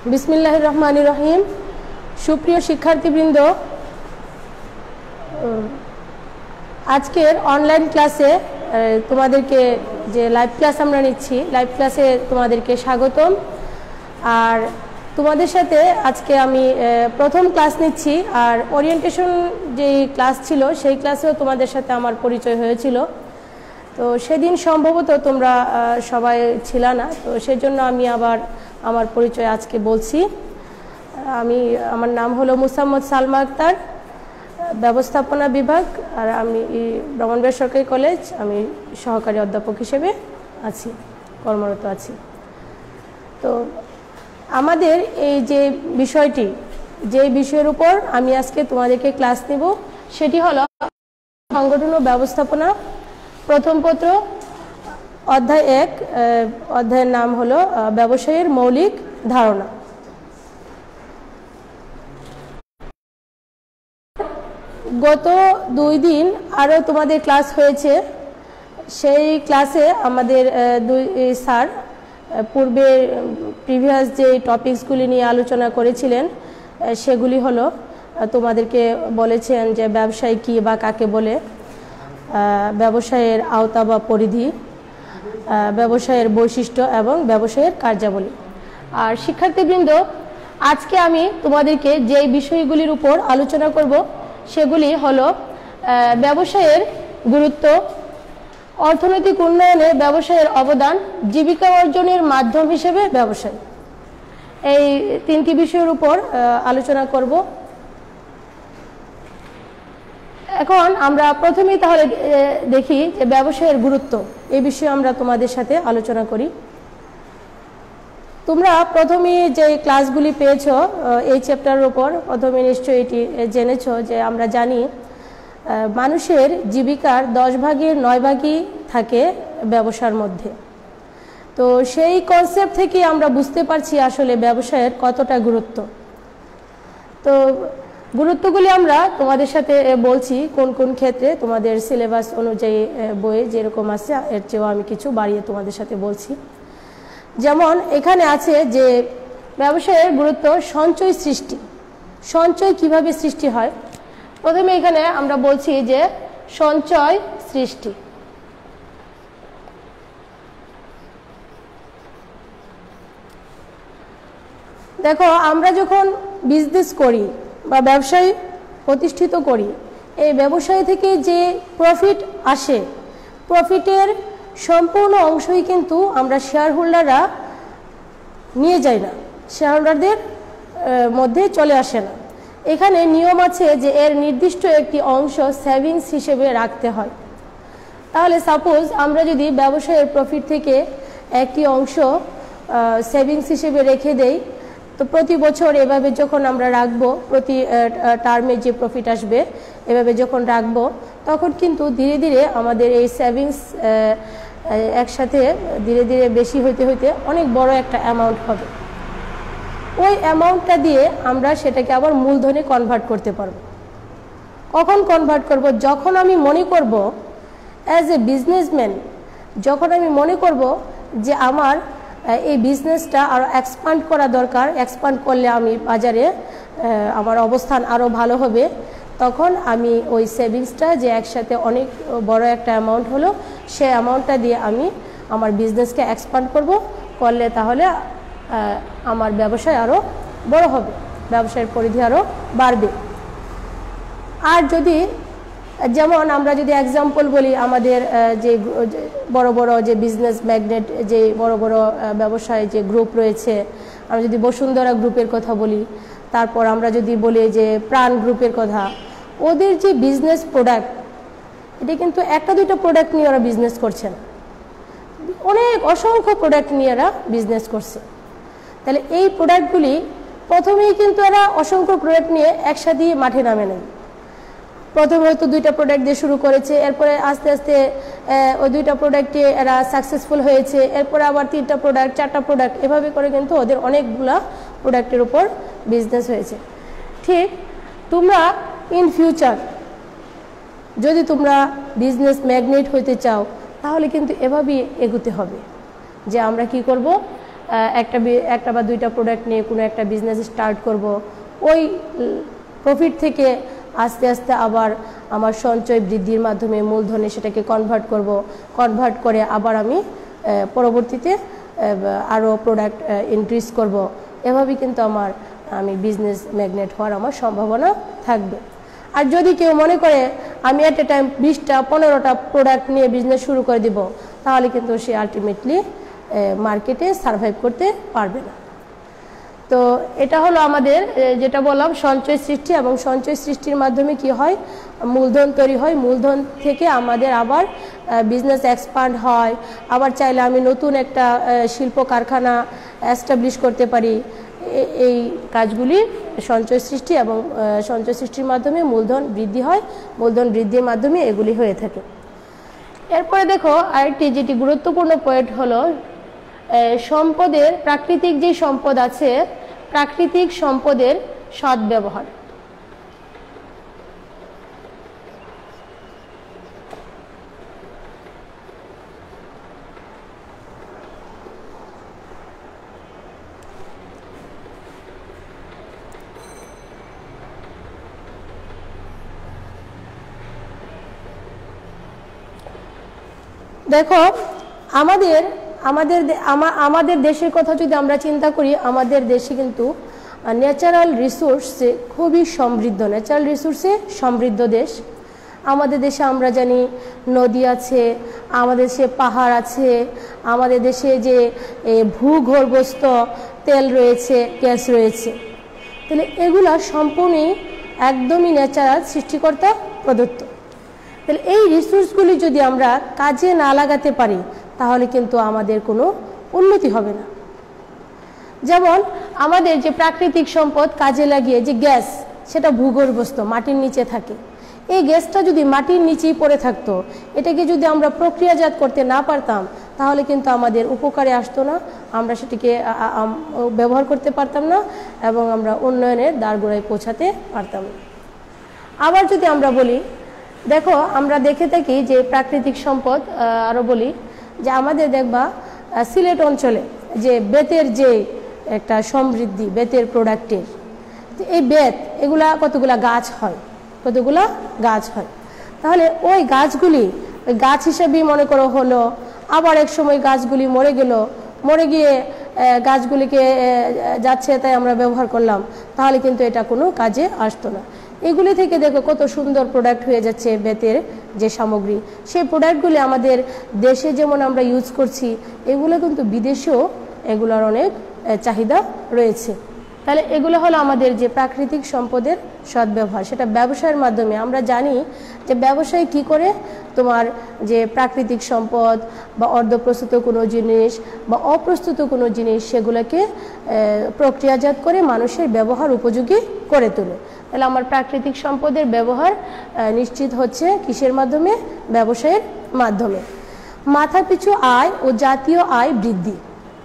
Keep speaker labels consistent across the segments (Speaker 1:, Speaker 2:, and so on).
Speaker 1: বিসমিল্লাহির রহমানির রহিম। সুপ্রিয় শিক্ষার্থীবৃন্দ, আজকের অনলাইন ক্লাসে তোমাদেরকে যে লাইভ ক্লাস আমরা নিচ্ছি, লাইভ ক্লাসে তোমাদেরকে স্বাগতম। আর তোমাদের সাথে আজকে আমি প্রথম ক্লাস নিচ্ছি। আর ওরিয়েন্টেশন যেই ক্লাস ছিল সেই ক্লাসেও তোমাদের সাথে আমার পরিচয় হয়েছিল। তো সেদিন সম্ভবত তোমরা সবাই ছিল না, তো সেজন্য আমি আবার আমার পরিচয় আজকে বলছি। আমার নাম হলো মুসাম্মদ সালমা আক্তার, ব্যবস্থাপনা বিভাগ, আর আমি ব্রাহ্মণবাড়িয়া সরকারি কলেজ আমি সহকারী অধ্যাপক হিসেবে কর্মরত আছি। তো আমাদের এই যে বিষয়টি, যে বিষয়ের উপর আমি আজকে তোমাদেরকে ক্লাস নেব সেটি হলো সংগঠন ও ব্যবস্থাপনা, প্রথম পত্র, অধ্যায় 1। অধ্যায়ের নাম হলো ব্যবসায়ের মৌলিক ধারণা। গত 2 দিন আরও তোমাদের ক্লাস হয়েছে। সেই ক্লাসে আমাদের 2 স্যার পূর্বে প্রিভিয়াস যে টপিকসগুলি নিয়ে আলোচনা করেছিলেন সেগুলি হলো তোমাদেরকে বলেছেন যে ব্যবসায় কী বা কাকে বলে, ব্যবসায়ের আওতা বা পরিধি, ব্যবসায়ের বৈশিষ্ট্য এবং ব্যবসায়ের কার্যাবলী। আর শিক্ষার্থীবৃন্দ, আজকে আমি তোমাদেরকে যে বিষয়গুলির উপর আলোচনা করব সেগুলি হলো ব্যবসায়ের গুরুত্ব, অর্থনৈতিক উন্নয়নে ব্যবসায়ের অবদান, জীবিকা অর্জনের মাধ্যম হিসেবে ব্যবসায়। এই 3টি বিষয়ের উপর আলোচনা করব। এখন আমরা প্রথমেই তাহলে দেখি যে ব্যবসায়ের গুরুত্ব, এই বিষয়ে আমরা তোমাদের সাথে আলোচনা করি। তোমরা প্রথমে যে ক্লাসগুলি পেয়েছো এই চ্যাপ্টারের উপর, প্রথমে নিশ্চয়ই এটি জেনেছো যে আমরা জানি মানুষের জীবিকার 10 ভাগের 9 ভাগই থাকে ব্যবসার মধ্যে। তো সেই কনসেপ্ট থেকে আমরা বুঝতে পারছি আসলে ব্যবসায়ের কতটা গুরুত্ব। তো গুরুত্বগুলি আমরা তোমাদের সাথে বলছি কোন কোন ক্ষেত্রে, তোমাদের সিলেবাস অনুযায়ী বইয়ে যেরকম আছে এর চেয়েও আমি কিছু বাড়িয়ে তোমাদের সাথে বলছি। যেমন এখানে আছে যে ব্যবসায়ের গুরুত্ব সঞ্চয় সৃষ্টি। সঞ্চয় কিভাবে সৃষ্টি হয়? প্রথমে এখানে আমরা বলছি যে সঞ্চয় সৃষ্টি। দেখো, আমরা যখন বিজনেস করি বা ব্যবসায় প্রতিষ্ঠিত করি, এই ব্যবসায় থেকে যে প্রফিট আসে, প্রফিটের সম্পূর্ণ অংশই কিন্তু আমরা শেয়ার হোল্ডাররা নিয়ে যাই না, শেয়ার হোল্ডারদের মধ্যে চলে আসে না। এখানে নিয়ম আছে যে এর নির্দিষ্ট একটি অংশ সেভিংস হিসেবে রাখতে হয়। তাহলে সাপোজ আমরা যদি ব্যবসায়ের প্রফিট থেকে একটি অংশ সেভিংস হিসেবে রেখে দেই, তো প্রতি বছর এভাবে যখন আমরা রাখবো, প্রতি টার্মে যে প্রফিট আসবে এভাবে যখন রাখবো, তখন কিন্তু ধীরে ধীরে আমাদের এই সেভিংস একসাথে ধীরে ধীরে বেশি হইতে হইতে অনেক বড় একটা অ্যামাউন্ট হবে। ওই অ্যামাউন্টটা দিয়ে আমরা সেটাকে আবার মূলধনে কনভার্ট করতে পারবো। কখন কনভার্ট করব? যখন আমি মনে করব অ্যাজ এ বিজনেসম্যান, যখন আমি মনে করব যে আমার এই বিজনেসটা আরও এক্সপান্ড করা দরকার, এক্সপান্ড করলে আমি বাজারে আমার অবস্থান আরও ভালো হবে, তখন আমি ওই সেভিংসটা যে একসাথে অনেক বড় একটা অ্যামাউন্ট হলো, সেই অ্যামাউন্টটা দিয়ে আমি আমার বিজনেসকে এক্সপান্ড করলে তাহলে আমার ব্যবসায় আরও বড় হবে, ব্যবসায়ের পরিধি আরও বাড়বে। আর যদি যেমন আমরা যদি এক্সাম্পল বলি, আমাদের যে বড় বড় যে বিজনেস ম্যাগনেট, যে বড় বড় ব্যবসায় যে গ্রুপ রয়েছে, আমরা যদি বসুন্ধরা গ্রুপের কথা বলি, তারপর আমরা যদি বলি যে প্রাণ গ্রুপের কথা, ওদের যে বিজনেস প্রোডাক্ট, এটা কিন্তু একটা দুইটা প্রোডাক্ট নিয়ে ওরা বিজনেস করছে না, অনেক অসংখ্য প্রোডাক্ট নিয়ে এরা বিজনেস করছে। তাহলে এই প্রোডাক্টগুলি প্রথমেই কিন্তু এরা অসংখ্য প্রোডাক্ট নিয়ে একসাথে মাঠে নামে নেয়। প্রথমে হয়তো 2টা প্রোডাক্ট দিয়ে শুরু করেছে, এরপরে আস্তে আস্তে ওই 2টা প্রোডাক্টে এরা সাকসেসফুল হয়েছে, এরপরে আবার 3টা প্রোডাক্ট, 4টা প্রোডাক্ট, এভাবে করে কিন্তু ওদের অনেকগুলা প্রোডাক্টের উপর বিজনেস হয়েছে। ঠিক তোমরা ইন ফিউচার যদি তোমরা বিজনেস ম্যাগনেট হইতে চাও, তাহলে কিন্তু এভাবেই এগোতে হবে যে আমরা কি করব, একটা বা দুইটা প্রোডাক্ট নিয়ে কোনো একটা বিজনেস স্টার্ট করব, ওই প্রফিট থেকে আস্তে আস্তে আবার আমার সঞ্চয় বৃদ্ধির মাধ্যমে মূলধনে সেটাকে কনভার্ট করে আবার আমি পরবর্তীতে আরও প্রোডাক্ট ইনক্রিজ করব। এভাবেই কিন্তু আমি বিজনেস ম্যাগনেট হওয়ার আমার সম্ভাবনা থাকবে। আর যদি কেউ মনে করে আমি এট এ টাইম 20টা 15টা প্রোডাক্ট নিয়ে বিজনেস শুরু করে দিব, তাহলে কিন্তু সে আলটিমেটলি মার্কেটে সার্ভাইভ করতে পারবে না। তো এটা হলো আমাদের যেটা বললাম সঞ্চয় সৃষ্টি, এবং সঞ্চয় সৃষ্টির মাধ্যমে কি হয়, মূলধন তৈরি হয়। মূলধন থেকে আমাদের আবার বিজনেস এক্সপান্ড হয়। আবার চাইলে আমি নতুন একটা শিল্প কারখানা এস্টাবলিশ করতে পারি। এই কাজগুলি সঞ্চয় সৃষ্টি, এবং সঞ্চয় সৃষ্টির মাধ্যমে মূলধন বৃদ্ধি হয়। মূলধন বৃদ্ধির মাধ্যমে এগুলি হয়ে থাকে। এরপরে দেখো আরেকটি যেটি গুরুত্বপূর্ণ পয়েন্ট হলো সম্পদের, প্রাকৃতিক যে সম্পদ আছে, প্রাকৃতিক সম্পদের সদ্ব্যবহার। দেখো আমাদের দেশের কথা যদি আমরা চিন্তা করি, আমাদের দেশে কিন্তু ন্যাচারাল রিসোর্সে খুবই সমৃদ্ধ, ন্যাচারাল রিসোর্সে সমৃদ্ধ দেশ। আমাদের দেশে আমরা জানি নদী আছে, আমাদের দেশে পাহাড় আছে, আমাদের দেশে যে ভূগর্ভস্থ তেল রয়েছে, গ্যাস রয়েছে। তাহলে এগুলা সম্পূর্ণই একদমই ন্যাচারাল, সৃষ্টিকর্তা প্রদত্ত। তাহলে এই রিসোর্সগুলি যদি আমরা কাজে না লাগাতে পারি, তাহলে কিন্তু আমাদের কোনো উন্নতি হবে না। যেমন আমাদের যে প্রাকৃতিক সম্পদ কাজে লাগিয়ে যে গ্যাস, সেটা ভূগর্ভস্থ, মাটির নিচে থাকে। এই গ্যাসটা যদি মাটির নিচেই পড়ে থাকতো, এটাকে যদি আমরা প্রক্রিয়াজাত করতে না পারতাম, তাহলে কিন্তু আমাদের উপকারে আসতো না, আমরা সেটিকে ব্যবহার করতে পারতাম না, এবং আমরা উন্নয়নের দ্বারগোড়ায় পৌঁছাতে পারতাম না। আবার যদি আমরা বলি, দেখো আমরা দেখে থাকি যে প্রাকৃতিক সম্পদ, আরও বলি যে আমাদের দেখবা সিলেট অঞ্চলে যে বেতের যে একটা সমৃদ্ধি, বেতের প্রোডাক্টের, এই বেত এগুলা কতগুলা গাছ হয়, তাহলে ওই গাছগুলি ওই গাছ হিসেবেই মনে করো হলো। আবার এক সময় গাছগুলি মরে গিয়ে গাছগুলিকে যাচ্ছে তাই আমরা ব্যবহার করলাম, তাহলে কিন্তু এটা কোনো কাজে আসতো না। এগুলি থেকে দেখো কত সুন্দর প্রোডাক্ট হয়ে যাচ্ছে বেতের যে সামগ্রী, সেই প্রোডাক্টগুলি আমাদের দেশে যেমন আমরা ইউজ করছি, এগুলো কিন্তু বিদেশেও এগুলোর অনেক চাহিদা রয়েছে। তাহলে এগুলো হলো আমাদের যে প্রাকৃতিক সম্পদের সদ্ব্যবহার, সেটা ব্যবসায়ের মাধ্যমে। আমরা জানি যে ব্যবসায় কি করে তোমার যে প্রাকৃতিক সম্পদ বা অর্ধপ্রস্তুত কোনো জিনিস বা অপ্রস্তুত কোনো জিনিস, সেগুলোকে প্রক্রিয়াজাত করে মানুষের ব্যবহার উপযোগী করে তোলে। তাহলে আমার প্রাকৃতিক সম্পদের ব্যবহার নিশ্চিত হচ্ছে কিসের মাধ্যমে? ব্যবসায়ের মাধ্যমে। মাথাপিছু আয় ও জাতীয় আয় বৃদ্ধি,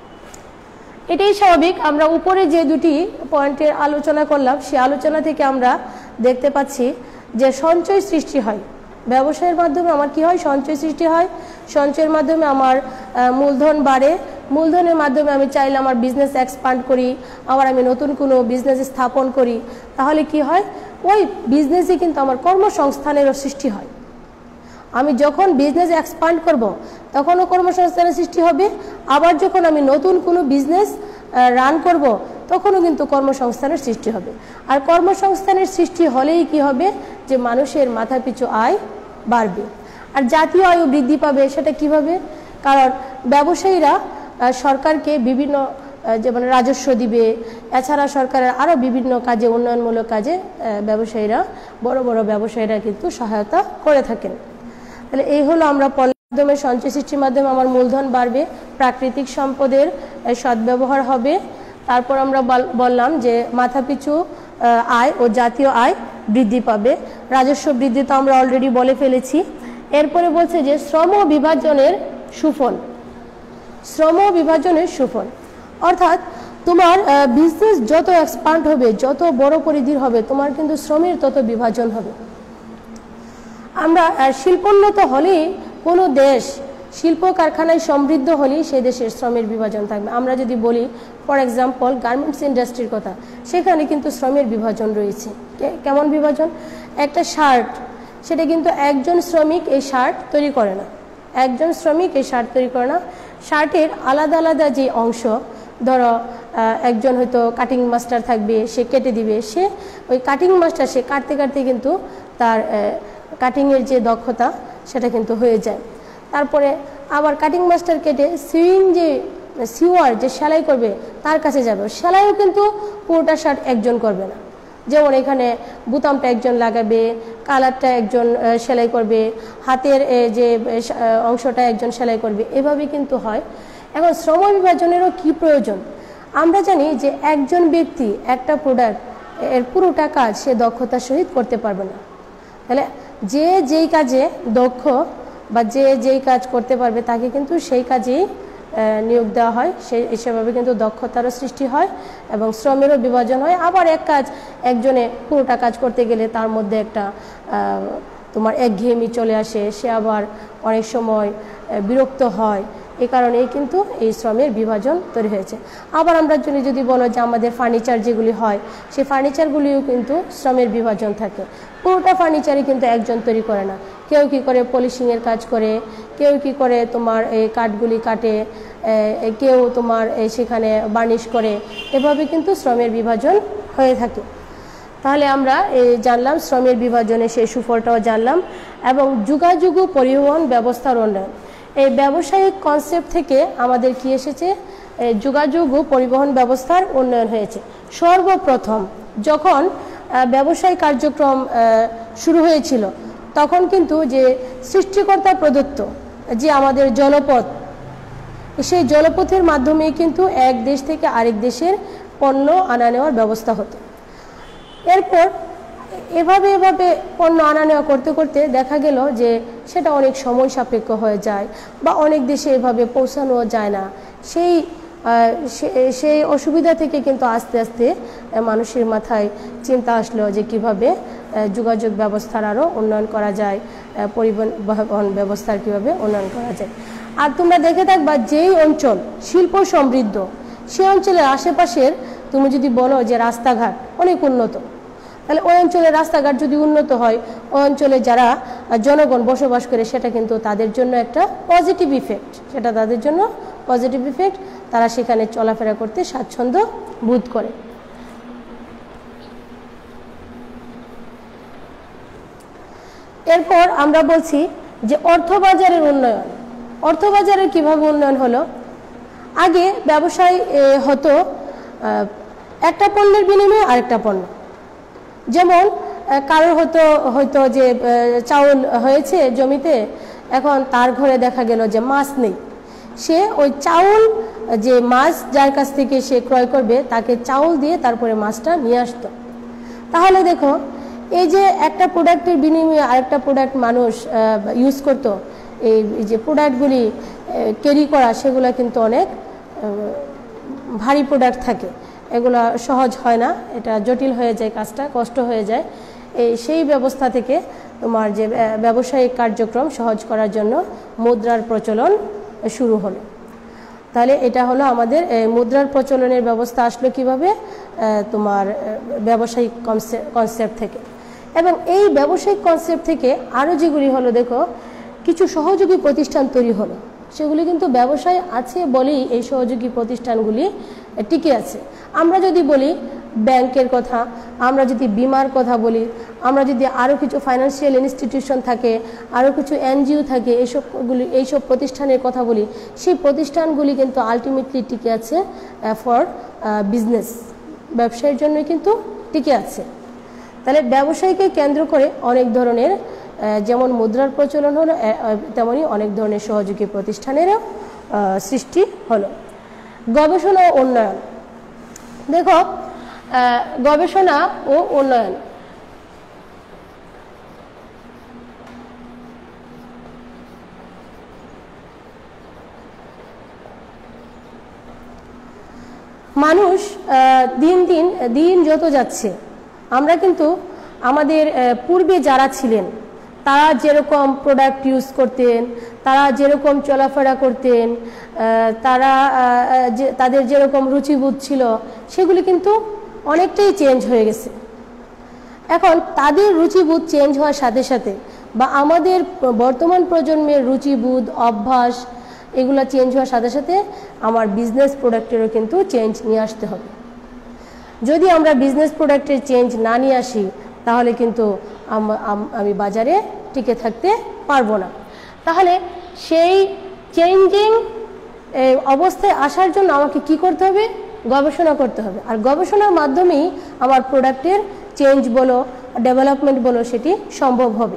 Speaker 1: এটাই স্বাভাবিক। আমরা উপরে যে দুটি পয়েন্টের আলোচনা করলাম, সে আলোচনা থেকে আমরা দেখতে পাচ্ছি যে সঞ্চয় সৃষ্টি হয় ব্যবসায়ের মাধ্যমে। আমার কি হয়? সঞ্চয় সৃষ্টি হয়। সঞ্চয়ের মাধ্যমে আমার মূলধন বাড়ে। মূলধনের মাধ্যমে আমি চাইলে আমার বিজনেস এক্সপান্ড করি, আবার আমি নতুন কোনো বিজনেস স্থাপন করি, তাহলে কি হয়? ওই বিজনেসে কিন্তু আমার কর্মসংস্থানেরও সৃষ্টি হয়। আমি যখন বিজনেস এক্সপান্ড করব, তখনও কর্মসংস্থানের সৃষ্টি হবে। আবার যখন আমি নতুন কোনো বিজনেস রান করব, তখনও কিন্তু কর্মসংস্থানের সৃষ্টি হবে। আর কর্মসংস্থানের সৃষ্টি হলেই কি হবে? যে মানুষের মাথাপিছু আয় বাড়বে। আর জাতীয় আয়ও বৃদ্ধি পাবে। সেটা কিভাবে? কারণ ব্যবসায়ীরা সরকারকে বিভিন্ন যেমন রাজস্ব দিবে, এছাড়া সরকারের আরও বিভিন্ন কাজে, উন্নয়নমূলক কাজে ব্যবসায়ীরা, বড় বড় ব্যবসায়ীরা কিন্তু সহায়তা করে থাকেন। তাহলে এই হলো আমরা মাধ্যমে সঞ্চয় সৃষ্টির মাধ্যমে আমার মূলধন বাড়বে, প্রাকৃতিক সম্পদের সদ্ব্যবহার হবে। তারপর আমরা বললাম যে মাথাপিছু আয় ও জাতীয় আয় বৃদ্ধি পাবে। রাজস্ব বৃদ্ধি তো আমরা অলরেডি বলে ফেলেছি। এরপরে বলছে যে শ্রম বিভাজনের সুফল। শ্রম বিভাজনের সুফল অর্থাৎ তোমার বিজনেস যত এক্সপান্ড হবে, যত বড় পরিধির হবে, তোমার কিন্তু শ্রমের তত বিভাজন হবে। আমরা শিল্পোন্নত হলেই কোনো দেশ শিল্প কারখানায় সমৃদ্ধ হলেই সে দেশের শ্রমের বিভাজন থাকবে। আমরা যদি বলি ফর এক্সাম্পল গার্মেন্টস ইন্ডাস্ট্রির কথা, সেখানে কিন্তু শ্রমের বিভাজন রয়েছে। কেমন বিভাজন? একটা শার্ট, সেটা কিন্তু একজন শ্রমিক এই শার্ট তৈরি করে না, একজন শ্রমিক এই শার্ট তৈরি করে না। শার্টের আলাদা আলাদা যে অংশ, ধরো একজন হয়তো কাটিং মাস্টার থাকবে, সে কেটে দিবে, সে ওই কাটিং মাস্টার সে কাটতে কাটতে কিন্তু তার কাটিংয়ের যে দক্ষতা সেটা কিন্তু হয়ে যায়। তারপরে আবার কাটিং মাস্টার কেটে সিওয়ার যে সেলাই করবে তার কাছে যাবে, সেলাইও কিন্তু পুরোটা শার্ট একজন করবে না। যেমন এখানে বুতামটা একজন লাগাবে, কালারটা একজন সেলাই করবে, হাতের যে অংশটা একজন সেলাই করবে, এভাবে কিন্তু হয়। এখন শ্রম বিভাজনেরও কি প্রয়োজন? আমরা জানি যে একজন ব্যক্তি একটা প্রোডাক্ট এর পুরোটা কাজ সে দক্ষতার সহিত করতে পারবে না। তাহলে যে যেই কাজে দক্ষ বা যে যেই কাজ করতে পারবে তাকে কিন্তু সেই কাজেই নিয়োগ দেওয়া হয়, সেভাবে কিন্তু দক্ষতারও সৃষ্টি হয় এবং শ্রমেরও বিভাজন হয়। আবার এক কাজ একজনে পুরোটা কাজ করতে গেলে তার মধ্যে একটা তোমার একঘেয়েমি চলে আসে, সে আবার অনেক সময় বিরক্ত হয়। এই কারণেই কিন্তু এই শ্রমের বিভাজন তৈরি হয়েছে। আবার আমরা যদি বলো যে আমাদের ফার্নিচার যেগুলি হয়, সেই ফার্নিচারগুলিও কিন্তু শ্রমের বিভাজন থাকে। পুরোটা ফার্নিচারই কিন্তু একজন তৈরি করে না, কেউ কি করে পলিশিংয়ের কাজ করে, কেউ কি করে তোমার এই কাঠগুলি কাটে, কেউ তোমার সেখানে বার্নিশ করে, এভাবে কিন্তু শ্রমের বিভাজন হয়ে থাকে। তাহলে আমরা জানলাম শ্রমের বিভাজনে সেই সুফলটাও জানলাম। এবং যোগাযোগ ও পরিবহন ব্যবস্থার উন্নয়ন, এই ব্যবসায়িক কনসেপ্ট থেকে আমাদের কি এসেছে? যোগাযোগ ও পরিবহন ব্যবস্থার উন্নয়ন হয়েছে। সর্বপ্রথম যখন ব্যবসায়িক কার্যক্রম শুরু হয়েছিল তখন কিন্তু যে সৃষ্টিকর্তা প্রদত্ত যে আমাদের জলপথ, সেই জলপথের মাধ্যমে কিন্তু এক দেশ থেকে আরেক দেশের পণ্য আনা নেওয়ার ব্যবস্থা হতো। এরপর এভাবে পণ্য আনা নেওয়া করতে করতে দেখা গেল যে সেটা অনেক সময় সাপেক্ষ হয়ে যায় বা অনেক দেশে এভাবে পৌঁছানো যায় না। সেই অসুবিধা থেকে কিন্তু আস্তে আস্তে মানুষের মাথায় চিন্তা আসলো যে কিভাবে যোগাযোগ ব্যবস্থার আরও উন্নয়ন করা যায়, পরিবহন ব্যবস্থার কিভাবে উন্নয়ন করা যায়। আর তোমরা দেখে থাকবা যেই অঞ্চল শিল্প সমৃদ্ধ সেই অঞ্চলের আশেপাশের তুমি যদি বলো যে রাস্তাঘাট অনেক উন্নত, তাহলে ওই অঞ্চলের রাস্তাঘাট যদি উন্নত হয়, ওই অঞ্চলে যারা জনগণ বসবাস করে সেটা কিন্তু তাদের জন্য একটা পজিটিভ ইফেক্ট, সেটা তাদের জন্য পজিটিভ ইফেক্ট, তারা সেখানে চলাফেরা করতে স্বাচ্ছন্দ্য বোধ করে। এরপর আমরা বলছি যে অর্থবাজারের উন্নয়ন। অর্থবাজারের কিভাবে উন্নয়ন হলো? আগে ব্যবসায় হতো একটা পণ্যের বিনিময়ে আরেকটা পণ্য। যেমন কারোর হয়তো যে চাউল হয়েছে জমিতে, এখন তার ঘরে দেখা গেল যে মাছ নেই, সে ওই চাউল যে মাছ যার কাছ থেকে সে ক্রয় করবে তাকে চাউল দিয়ে তারপরে মাছটা নিয়ে আসতো। তাহলে দেখো এই যে একটা প্রোডাক্টের বিনিময়ে আরেকটা প্রোডাক্ট মানুষ ইউজ করত, এই যে প্রোডাক্টগুলি ক্যারি করা সেগুলো কিন্তু অনেক ভারী প্রোডাক্ট থাকে, এগুলো সহজ হয় না, এটা জটিল হয়ে যায়, কাজটা কষ্ট হয়ে যায়। সেই ব্যবস্থা থেকে তোমার যে ব্যবসায়িক কার্যক্রম সহজ করার জন্য মুদ্রার প্রচলন শুরু হলো। তাহলে এটা হলো আমাদের মুদ্রার প্রচলনের ব্যবস্থা আসলো কিভাবে? তোমার ব্যবসায়িক কনসেপ্ট থেকে। এবং এই ব্যবসায়িক কনসেপ্ট থেকে আরও যেগুলি হলো, দেখো কিছু সহযোগী প্রতিষ্ঠান তৈরি হলো, সেগুলি কিন্তু ব্যবসায় আছে বলেই এই সহযোগী প্রতিষ্ঠানগুলি টিকে আছে। আমরা যদি বলি ব্যাংকের কথা, আমরা যদি বিমার কথা বলি, আমরা যদি আরও কিছু ফাইন্যান্সিয়াল ইনস্টিটিউশন থাকে, আরও কিছু এনজিও থাকে, এইসব প্রতিষ্ঠানের কথা বলি, সেই প্রতিষ্ঠানগুলি কিন্তু আলটিমেটলি টিকে আছে ফর বিজনেস, ব্যবসায়ের জন্য কিন্তু টিকে আছে। তাহলে ব্যবসায়ীকে কেন্দ্র করে অনেক ধরনের যেমন মুদ্রার প্রচলন হলো, তেমনি অনেক ধরনের সহযোগী প্রতিষ্ঠানেরও সৃষ্টি হলো। গবেষণা ও উন্নয়ন, দেখো গবেষণা ও উন্নয়ন, মানুষ দিন যত যাচ্ছে আমরা কিন্তু আমাদের পূর্বে যারা ছিলেন তারা যেরকম প্রোডাক্ট ইউজ করতেন, তারা যেরকম চলাফেরা করতেন, তাদের যেরকম রুচিবোধ ছিল, সেগুলি কিন্তু অনেকটাই চেঞ্জ হয়ে গেছে। এখন তাদের রুচিবোধ চেঞ্জ হওয়ার সাথে সাথে বা আমাদের বর্তমান প্রজন্মের রুচিবোধ, অভ্যাস এগুলো চেঞ্জ হওয়ার সাথে সাথে আমার বিজনেস প্রোডাক্টেরও কিন্তু চেঞ্জ নিয়ে আসতে হবে। যদি আমরা বিজনেস প্রোডাক্টের চেঞ্জ না নিয়ে আসি তাহলে কিন্তু আমি বাজারে টিকে থাকতে পারবো না। তাহলে সেই চেঞ্জিং অবস্থায় আসার জন্য আমাকে কি করতে হবে? গবেষণা করতে হবে। আর গবেষণার মাধ্যমেই আমার প্রোডাক্টের চেঞ্জ বলো, ডেভেলপমেন্ট বলো, সেটি সম্ভব হবে।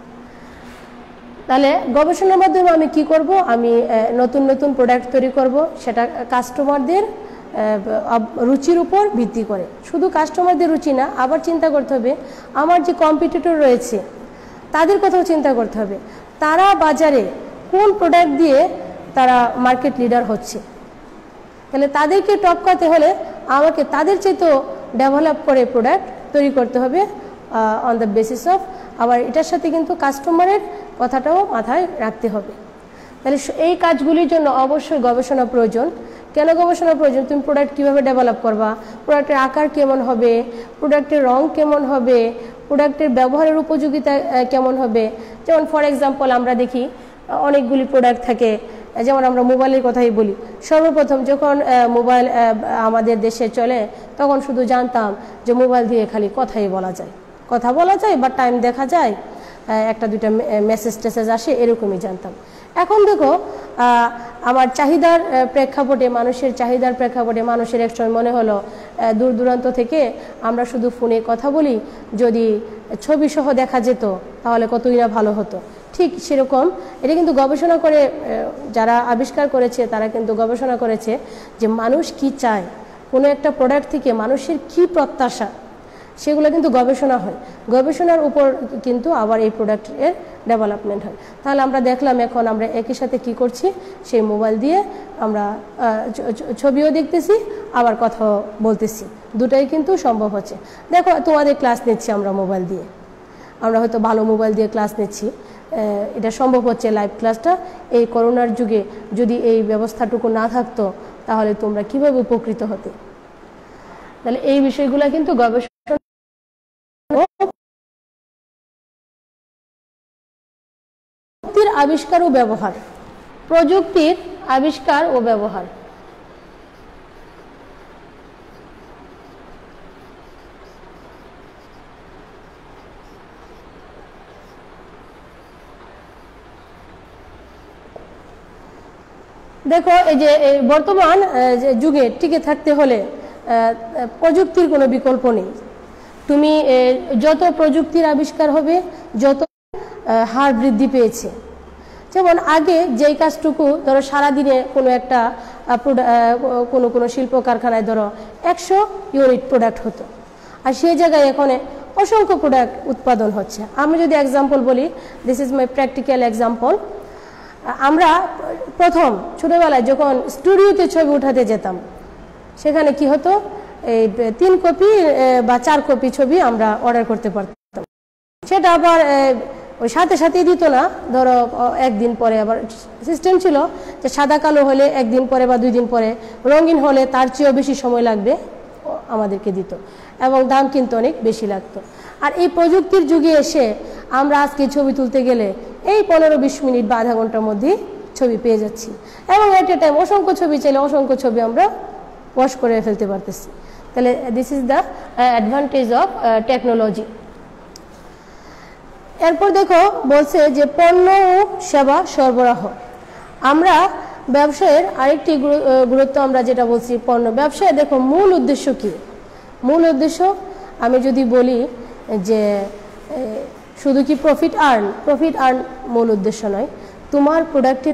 Speaker 1: তাহলে গবেষণার মাধ্যমে আমি কি করব? আমি নতুন নতুন প্রোডাক্ট তৈরি করব, সেটা কাস্টমারদের রুচির উপর ভিত্তি করে। শুধু কাস্টমারদের রুচি না, আবার চিন্তা করতে হবে আমার যে কম্পিটিটর রয়েছে তাদের কথাও চিন্তা করতে হবে। তারা বাজারে কোন প্রোডাক্ট দিয়ে তারা মার্কেট লিডার হচ্ছে। তাহলে তাদেরকে টপকাতে হলে আমাকে তাদের চেয়েও ডেভেলপ করে প্রোডাক্ট তৈরি করতে হবে অন দ্য বেসিস অফ, আবার এটার সাথে কিন্তু কাস্টমারের কথাটাও মাথায় রাখতে হবে। তাহলে এই কাজগুলির জন্য অবশ্যই গবেষণা প্রয়োজন। কেন গবেষণা প্রয়োজন? তুমি প্রোডাক্ট কীভাবে ডেভেলপ করবা, প্রোডাক্টের আকার কেমন হবে, প্রোডাক্টের রং কেমন হবে, প্রোডাক্টের ব্যবহারের উপযোগিতা কেমন হবে। যেমন ফর এক্সাম্পল আমরা দেখি অনেকগুলি প্রোডাক্ট থাকে, যেমন আমরা মোবাইলের কথাই বলি। সর্বপ্রথম যখন মোবাইল আমাদের দেশে চলে তখন শুধু জানতাম যে মোবাইল দিয়ে খালি কথা বলা যায় বা টাইম দেখা যায়, একটা দুইটা মেসেজ টেসেজ আসে, এরকমই জানতাম। এখন দেখো আমার চাহিদার প্রেক্ষাপটে, মানুষের চাহিদার প্রেক্ষাপটে মানুষের একসময় মনে হলো দূর দূরান্ত থেকে আমরা শুধু ফোনে কথা বলি, যদি ছবি সহ দেখা যেত তাহলে কতই না ভালো হতো। ঠিক সেরকম এটা কিন্তু গবেষণা করে যারা আবিষ্কার করেছে তারা কিন্তু গবেষণা করেছে যে মানুষ কি চায়, কোনো একটা প্রোডাক্ট থেকে মানুষের কি প্রত্যাশা, সেগুলো কিন্তু গবেষণা হয়। গবেষণার উপর কিন্তু আবার এই প্রোডাক্টের ডেভেলপমেন্ট হয়। তাহলে আমরা দেখলাম এখন আমরা একই সাথে কি করছি, সেই মোবাইল দিয়ে আমরা ছবিও দেখতেছি আবার কথাও বলতেছি, দুটাই কিন্তু সম্ভব হচ্ছে। দেখো তোমাদের ক্লাস নিচ্ছি আমরা মোবাইল দিয়ে, আমরা হয়তো ভালো মোবাইল দিয়ে ক্লাস নিচ্ছি, এটা সম্ভব হচ্ছে লাইভ ক্লাসটা। এই করোনার যুগে যদি এই ব্যবস্থাটুকু না থাকতো তাহলে তোমরা কিভাবে উপকৃত হতে? তাহলে এই বিষয়গুলো কিন্তু গবেষণা আবিষ্কার ও ব্যবহার, প্রযুক্তির আবিষ্কার ও ব্যবহার। দেখো এই যে বর্তমান যুগে টিকে থাকতে হলে প্রযুক্তির কোনো বিকল্প নেই। তুমি যত প্রযুক্তির আবিষ্কার হবে যত হার বৃদ্ধি পেয়েছে। যেমন আগে যেই কাজটুকু ধরো সারাদিনে কোনো একটা কোনো শিল্প কারখানায় ধরো 100 ইউনিট প্রোডাক্ট হতো, আর সেই জায়গায় এখন অসংখ্য প্রোডাক্ট উৎপাদন হচ্ছে। আমি যদি এক্সাম্পল বলি, this is my practical example. আমরা প্রথম ছোটোবেলায় যখন স্টুডিওতে ছবি উঠাতে যেতাম, সেখানে কি হতো, এই 3 কপি বা 4 কপি ছবি আমরা অর্ডার করতে পারতাম। সেটা আবার ওই সাথে সাথেই দিত না, ধরো একদিন পরে। আবার সিস্টেম ছিল যে সাদা কালো হলে একদিন পরে বা 2 দিন পরে, রঙিন হলে তার চেয়েও বেশি সময় লাগবে আমাদেরকে দিত, এবং দাম কিন্তু অনেক বেশি লাগতো। আর এই প্রযুক্তির যুগে এসে আমরা আজকে ছবি তুলতে গেলে এই 15-20 মিনিট বা আধা ঘন্টার মধ্যেই ছবি পেয়ে যাচ্ছি, এবং এট এ টাইম অসংখ্য ছবি চাইলে অসংখ্য ছবি আমরা পোস্ট করে ফেলতে পারতেছি। তাহলে this is the advantage of technology. এরপর দেখো বলছে যে পণ্য ও সেবা সরবরাহ। আমরা ব্যবসায়ের আরেকটি গুরুত্ব আমরা যেটা বলছি পণ্য ব্যবসায়, দেখো মূল উদ্দেশ্য কি? মূল উদ্দেশ্য আমি যদি বলি যে শুধু কি প্রফিট আর্ন মূল উদ্দেশ্য নয়। তোমার প্রোডাক্টের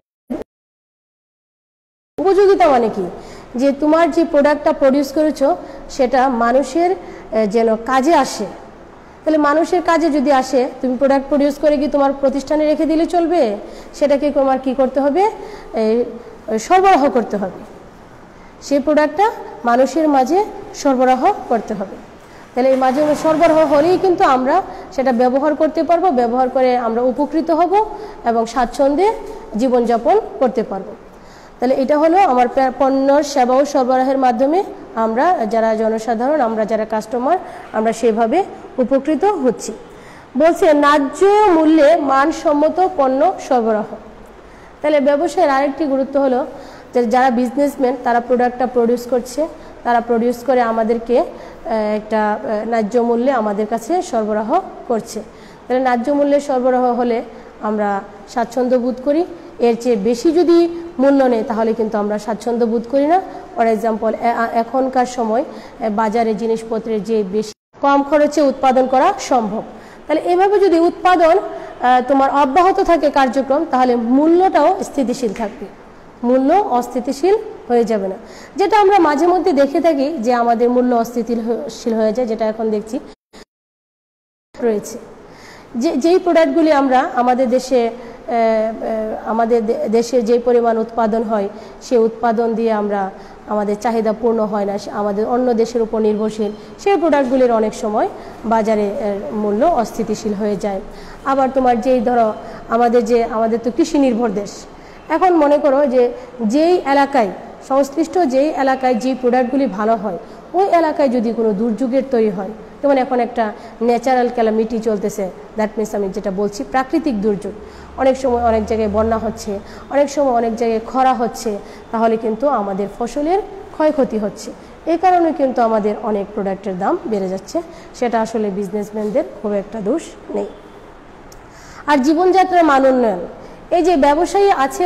Speaker 1: উপযোগিতা মানে কি, যে তোমার যে প্রোডাক্টটা প্রডিউস করেছো সেটা মানুষের যেন কাজে আসে। তাহলে মানুষের কাজে যদি আসে, তুমি প্রোডাক্ট প্রডিউস করে কি তোমার প্রতিষ্ঠানে রেখে দিলে চলবে? সেটাকে তোমার কি করতে হবে, সরবরাহ করতে হবে। সেই প্রোডাক্টটা মানুষের মাঝে সরবরাহ করতে হবে। তাহলে এই মাধ্যমে সরবরাহ হলেই কিন্তু আমরা সেটা ব্যবহার করতে পারবো, ব্যবহার করে আমরা উপকৃত হব এবং স্বাচ্ছন্দ্যে জীবনযাপন করতে পারবো। তাহলে এটা হলো আমার পণ্যর সেবা ও সরবরাহের মাধ্যমে আমরা যারা জনসাধারণ, আমরা যারা কাস্টমার, আমরা সেভাবে উপকৃত হচ্ছি। বলছে ন্যায্য মূল্যে মানসম্মত পণ্য সরবরাহ। তাহলে ব্যবসায়ের আরেকটি গুরুত্ব হলো যে যারা বিজনেসম্যান তারা প্রোডাক্টটা প্রডিউস করছে, তারা প্রডিউস করে আমাদেরকে একটা ন্যায্য মূল্যে আমাদের কাছে সরবরাহ করছে। তাহলে ন্যায্য মূল্যে সরবরাহ হলে আমরা স্বাচ্ছন্দ্য বোধ করি। এর চেয়ে বেশি যদি মূল্য নেই তাহলে কিন্তু আমরা স্বাচ্ছন্দ্য বোধ করি না। ফর এক্সাম্পল, এখনকার সময় বাজারে জিনিসপত্রের যে বেশি কম খরচে উৎপাদন করা সম্ভব, তাহলে এভাবে যদি উৎপাদন তোমার অব্যাহত থাকে কার্যক্রম, তাহলে মূল্যটাও স্থিতিশীল থাকবে, মূল্য অস্থিতিশীল হয়ে যাবে না। যেটা আমরা মাঝে মধ্যে দেখে থাকি যে আমাদের মূল্য অস্থিতিশীল হয়ে যায়, যেটা এখন দেখছি রয়েছে। যেই প্রোডাক্টগুলি আমরা আমাদের দেশে যে পরিমাণ উৎপাদন হয় সেই উৎপাদন দিয়ে আমরা আমাদের চাহিদা পূর্ণ হয় না, আমাদের অন্য দেশের উপর নির্ভরশীল, সেই প্রোডাক্টগুলির অনেক সময় বাজারে মূল্য অস্থিতিশীল হয়ে যায়। আবার তোমার যেই ধরো আমাদের তো কৃষি নির্ভর দেশ, এখন মনে করো যে যেই এলাকায় সংশ্লিষ্ট যেই এলাকায় যেই প্রোডাক্টগুলি ভালো হয়, ওই এলাকায় যদি কোনো দুর্যোগের তৈরি হয়, যেমন এখন একটা ন্যাচারাল ক্যালামিটি চলতেছে, দ্যাট মিনস আমি যেটা বলছি প্রাকৃতিক দুর্যোগ, অনেক সময় অনেক জায়গায় বন্যা হচ্ছে, অনেক সময় অনেক জায়গায় খরা হচ্ছে, তাহলে কিন্তু আমাদের ফসলের ক্ষয়ক্ষতি হচ্ছে। এই কারণে কিন্তু আমাদের অনেক প্রোডাক্টের দাম বেড়ে যাচ্ছে। সেটা আসলে বিজনেসম্যানদের খুব একটা দোষ নেই। আর জীবনযাত্রার মান উন্নয়ন, এই যে ব্যবসায় আছে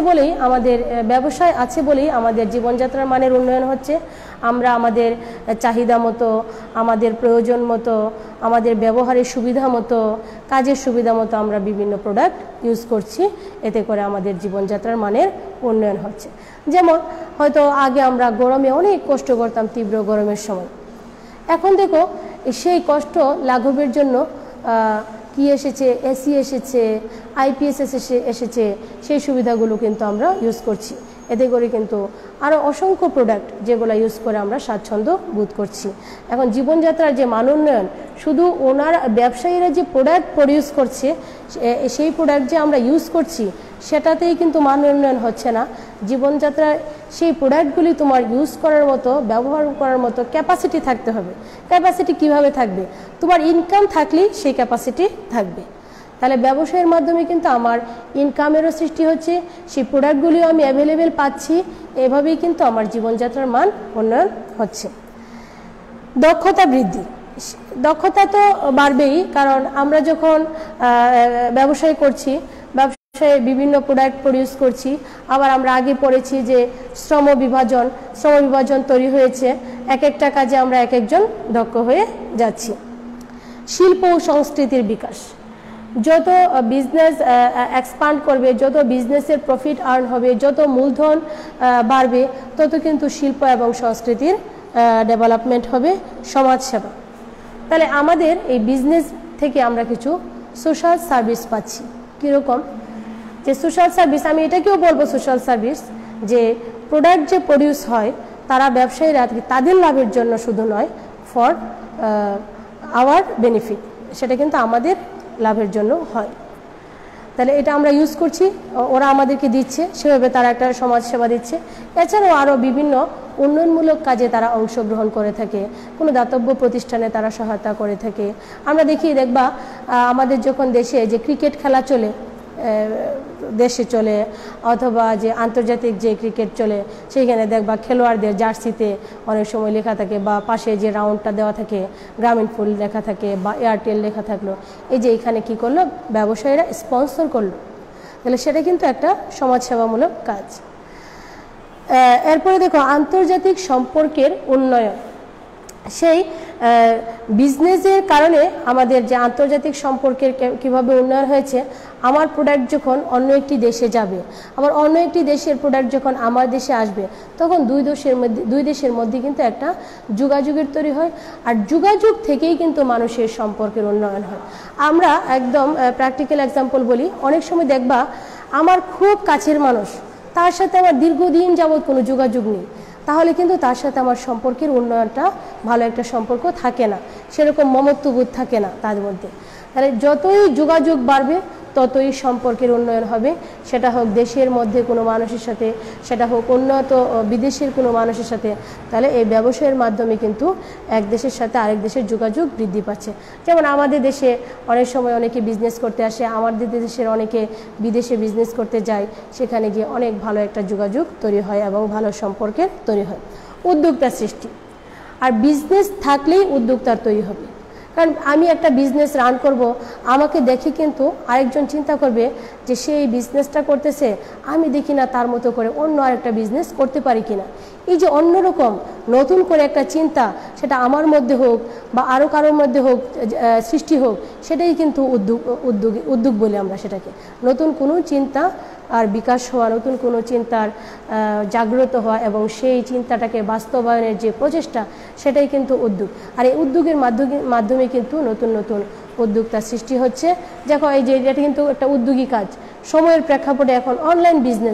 Speaker 1: বলেই আমাদের জীবনযাত্রার মানের উন্নয়ন হচ্ছে। আমরা আমাদের চাহিদা মতো, আমাদের প্রয়োজন মতো, আমাদের ব্যবহারের সুবিধা মতো, কাজের সুবিধা মতো আমরা বিভিন্ন প্রোডাক্ট ইউজ করছি, এতে করে আমাদের জীবনযাত্রার মানের উন্নয়ন হচ্ছে। যেমন হয়তো আগে আমরা গরমে অনেক কষ্ট করতাম, তীব্র গরমের সময়, এখন দেখো সেই কষ্ট লাঘবের জন্য কি এসেছে, এসি এসেছে, আইপিএস এসেছে, সেই সুবিধাগুলো কিন্তু আমরা ইউজ করছি। এতে করে কিন্তু আরও অসংখ্য প্রোডাক্ট যেগুলো ইউজ করে আমরা স্বাচ্ছন্দ্য বোধ করছি। এখন জীবনযাত্রার যে মান উন্নয়ন, শুধু ব্যবসায়ীরা যে প্রোডাক্ট প্রডিউস করছে, সেই প্রোডাক্ট যে আমরা ইউজ করছি সেটাতেই কিন্তু মান উন্নয়ন হচ্ছে না। জীবনযাত্রার সেই প্রোডাক্টগুলি তোমার ইউজ করার মতো, ব্যবহার করার মতো ক্যাপাসিটি থাকতে হবে। ক্যাপাসিটি কিভাবে থাকবে? তোমার ইনকাম থাকলেই সেই ক্যাপাসিটি থাকবে। তাহলে ব্যবসায়ের মাধ্যমে কিন্তু আমার ইনকামেরও সৃষ্টি হচ্ছে, সেই প্রোডাক্টগুলিও আমি অ্যাভেলেবেল পাচ্ছি, এভাবেই কিন্তু আমার জীবনযাত্রার মান উন্নয়ন হচ্ছে। দক্ষতা বৃদ্ধি, দক্ষতা তো বাড়বেই, কারণ আমরা যখন ব্যবসায় করছি, ব্যবসায় বিভিন্ন প্রোডাক্ট প্রডিউস করছি, আবার আমরা আগে পড়েছি যে শ্রম বিভাজন তৈরি হয়েছে, এক একটা কাজে আমরা এক একজন দক্ষ হয়ে যাচ্ছি। শিল্প ও সংস্কৃতির বিকাশ, যত বিজনেস এক্সপান্ড করবে, যত বিজনেসের প্রফিট আর্ন হবে, যত মূলধন বাড়বে, তত কিন্তু শিল্প এবং সংস্কৃতির ডেভেলপমেন্ট হবে, সমাজসেবা। তাহলে আমাদের এই বিজনেস থেকে আমরা কিছু সোশ্যাল সার্ভিস পাচ্ছি। কীরকম? যে সোশ্যাল সার্ভিস, আমি এটাকেও বলবো সোশ্যাল সার্ভিস, যে প্রোডাক্ট যে প্রডিউস হয় তারা ব্যবসায়ীরা তাদের লাভের জন্য শুধু নয়, ফর আওয়ার বেনিফিট, সেটা কিন্তু আমাদের লাভের জন্য হয়। তাহলে এটা আমরা ইউজ করছি, ওরা আমাদেরকে দিচ্ছে, সেভাবে তারা একটা সমাজ সেবা দিচ্ছে। এছাড়াও আরও বিভিন্ন উন্নয়নমূলক কাজে তারা অংশগ্রহণ করে থাকে, কোনো দাতব্য প্রতিষ্ঠানে তারা সহায়তা করে থাকে। আমরা দেখবা আমাদের যখন দেশে যে ক্রিকেট খেলা চলে অথবা যে আন্তর্জাতিক যে ক্রিকেট চলে, সেইখানে দেখবা খেলোয়াড়দের জার্সিতে অনেক সময় লেখা থাকে, বা পাশে যে রাউন্ডটা দেওয়া থাকে গ্রামীণ ফুল লেখা থাকে বা এয়ারটেল লেখা থাকলো, এই যে এখানে কি করলো, ব্যবসায়ীরা স্পন্সর করলো। তাহলে সেটা কিন্তু একটা সমাজসেবামূলক কাজ। এরপরে দেখো আন্তর্জাতিক সম্পর্কের উন্নয়ন, সেই বিজনেসের কারণে আমাদের যে আন্তর্জাতিক সম্পর্কের কিভাবে উন্নয়ন হয়েছে, আমার প্রোডাক্ট যখন অন্য একটি দেশে যাবে, আবার অন্য একটি দেশের প্রোডাক্ট যখন আমার দেশে আসবে, তখন দুই দেশের মধ্যে কিন্তু একটা যোগাযোগের তৈরি হয়, আর যোগাযোগ থেকেই কিন্তু মানুষের সম্পর্কের উন্নয়ন হয়। আমরা একদম প্র্যাকটিক্যাল এক্সাম্পল বলি, অনেক সময় দেখবা আমার খুব কাছের মানুষ, তার সাথে আমার দীর্ঘদিন যাবৎ কোনো যোগাযোগ নেই, তাহলে কিন্তু তার সাথে আমার সম্পর্কের উন্নয়নটা ভালো একটা সম্পর্ক থাকে না, সেরকম মমত্ববোধ থাকে না তাদের মধ্যে। তাহলে যতই যোগাযোগ বাড়বে ততই সম্পর্কের উন্নয়ন হবে, সেটা হোক দেশের মধ্যে কোনো মানুষের সাথে, সেটা হোক উন্নত বিদেশের কোনো মানুষের সাথে। তাহলে এই ব্যবসায়ের মাধ্যমে কিন্তু এক দেশের সাথে আরেক দেশের যোগাযোগ বৃদ্ধি পাচ্ছে। যেমন আমাদের দেশে অনেক সময় অনেকে বিজনেস করতে আসে, আমাদের দেশের অনেকে বিদেশে বিজনেস করতে যায়, সেখানে গিয়ে অনেক ভালো একটা যোগাযোগ তৈরি হয় এবং ভালো সম্পর্কের তৈরি হয়। উদ্যোক্তার সৃষ্টি, আর বিজনেস থাকলেই উদ্যোক্তার তৈরি হবে। কারণ আমি একটা বিজনেস রান করব, আমাকে দেখে কিন্তু আরেকজন চিন্তা করবে যে সে এই বিজনেসটা করতেছে, আমি দেখি না তার মতো করে অন্য আরেকটা বিজনেস করতে পারি কিনা। এই যে অন্যরকম নতুন করে একটা চিন্তা, সেটা আমার মধ্যে হোক বা আরও কারোর মধ্যে হোক, সৃষ্টি হোক, সেটাই কিন্তু উদ্যোগ বলি আমরা সেটাকে। নতুন কোনো চিন্তা আর বিকাশ হওয়া, নতুন কোনো চিন্তার জাগ্রত হওয়া এবং সেই চিন্তাটাকে বাস্তবায়নের যে প্রচেষ্টা, সেটাই কিন্তু উদ্যোগ। আর এই উদ্যোগের মাধ্যমে কিন্তু নতুন নতুন উদ্যোক্তার সৃষ্টি হচ্ছে। দেখো এই যে এটা কিন্তু একটা উদ্যোগী কাজ। সময়ের প্রেক্ষাপটে এখন অনলাইন বিজনেস,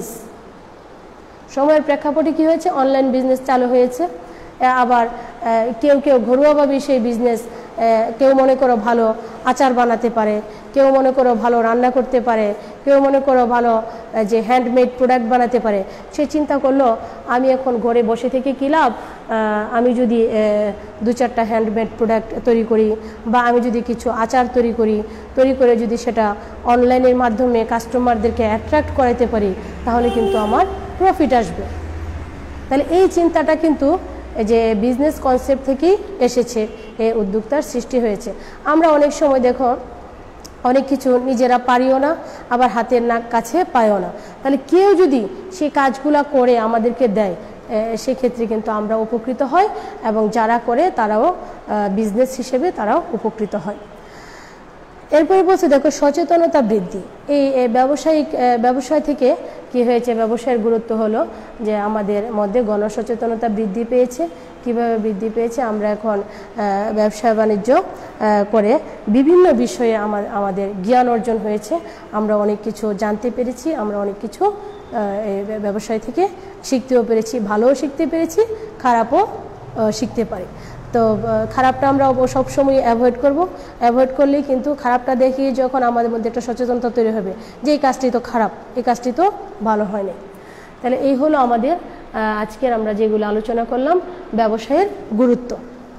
Speaker 1: সময়ের প্রেক্ষাপটে কি হয়েছে, অনলাইন বিজনেস চালু হয়েছে। আবার কেউ কেউ ঘরোয়াভাবে সেই বিজনেস, কেউ মনে করো ভালো আচার বানাতে পারে, কেউ মনে করো ভালো রান্না করতে পারে, কেউ মনে করো ভালো যে হ্যান্ডমেড প্রোডাক্ট বানাতে পারে। সে চিন্তা করলো আমি এখন ঘরে বসে থেকে কী লাভ, আমি যদি 2-4টা হ্যান্ডমেড প্রোডাক্ট তৈরি করি, বা আমি যদি কিছু আচার তৈরি করে যদি সেটা অনলাইনের মাধ্যমে কাস্টমারদেরকে অ্যাট্রাক্ট করাতে পারি, তাহলে কিন্তু আমার প্রফিট আসবে। তাহলে এই চিন্তাটা কিন্তু যে বিজনেস কনসেপ্ট থেকেই এসেছে, এই উদ্যোক্তার সৃষ্টি হয়েছে। আমরা অনেক সময় দেখো অনেক কিছু নিজেরা পারিও না, আবার হাতের নাক কাছে পাইও না। তাহলে কেউ যদি সেই কাজগুলো করে আমাদেরকে দেয়, সেক্ষেত্রে কিন্তু আমরা উপকৃত হই, এবং যারা করে তারাও বিজনেস হিসেবে তারাও উপকৃত হয়। এরপরে বলছে দেখো সচেতনতা বৃদ্ধি। এই ব্যবসায় থেকে কি হয়েছে, ব্যবসায়ের গুরুত্ব হলো যে আমাদের মধ্যে গণসচেতনতা বৃদ্ধি পেয়েছে। কিভাবে বৃদ্ধি পেয়েছে, আমরা এখন ব্যবসা বাণিজ্য করে বিভিন্ন বিষয়ে আমাদের জ্ঞান অর্জন হয়েছে, আমরা অনেক কিছু জানতে পেরেছি, আমরা অনেক কিছু ব্যবসায় থেকে শিখতেও পেরেছি, ভালোও শিখতে পেরেছি, খারাপও শিখতে পারি। তো খারাপটা আমরা সবসময় অ্যাভয়েড করলেই কিন্তু খারাপটা দেখিয়ে যখন আমাদের মধ্যে একটা সচেতনতা তৈরি হবে যে এই কাজটি তো খারাপ, এই কাজটি তো ভালো হয়নি। তাহলে এই হলো আমাদের আজকের আমরা যেগুলো আলোচনা করলাম ব্যবসায়ের গুরুত্ব।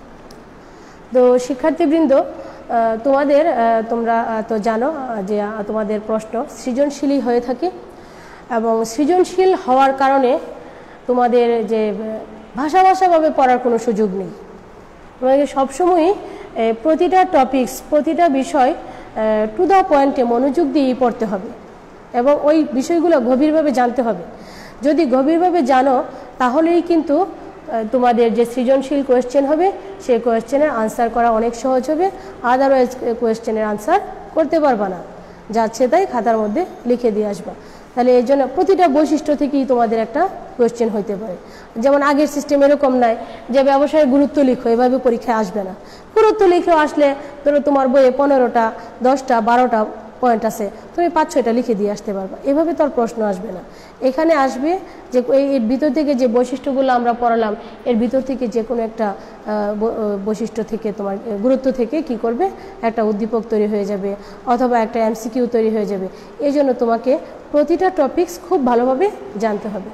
Speaker 1: তো শিক্ষার্থীবৃন্দ, তোমরা তো জানো যে তোমাদের প্রশ্ন সৃজনশীলই হয়ে থাকে, এবং সৃজনশীল হওয়ার কারণে তোমাদের যে ভাষাভাবে পড়ার কোনো সুযোগ নেই। তোমাকে সবসময়ই প্রতিটা টপিকস, প্রতিটা বিষয় টু দ্য পয়েন্টে মনোযোগ দিয়েই পড়তে হবে, এবং ওই বিষয়গুলো গভীরভাবে জানতে হবে। যদি গভীরভাবে জানো তাহলেই কিন্তু তোমাদের যে সৃজনশীল কোয়েশ্চেন হবে সেই কোয়েশ্চেনের আনসার করা অনেক সহজ হবে। আদারওয়াইজ কোয়েশ্চেনের আনসার করতে পারবা না, যাচ্ছে তাই খাতার মধ্যে লিখে দিয়ে আসবা। তাহলে এই জন্য প্রতিটা বৈশিষ্ট্য থেকেই তোমাদের একটা কোয়েশ্চেন হইতে পারে। যেমন আগের সিস্টেম এরকম নাই যে ব্যবসায়ের গুরুত্ব লিখো, এভাবে পরীক্ষায় আসবে না। গুরুত্ব লিখে আসলে ধরো তোমার বইয়ে 15টা 10টা 12টা পয়েন্ট আছে, তুমি 5-6টা লিখে দিয়ে আসতে পারবা, এভাবে তো আর প্রশ্ন আসবে না। এখানে আসবে যে এর ভিতর থেকে যে বৈশিষ্ট্যগুলো আমরা পড়ালাম, এর ভিতর থেকে যে কোনো একটা বৈশিষ্ট্য থেকে তোমার গুরুত্ব থেকে কি করবে, একটা উদ্দীপক তৈরি হয়ে যাবে, অথবা একটা এমসিকিউ তৈরি হয়ে যাবে। এই জন্য তোমাকে প্রতিটা টপিকস খুব ভালোভাবে জানতে হবে।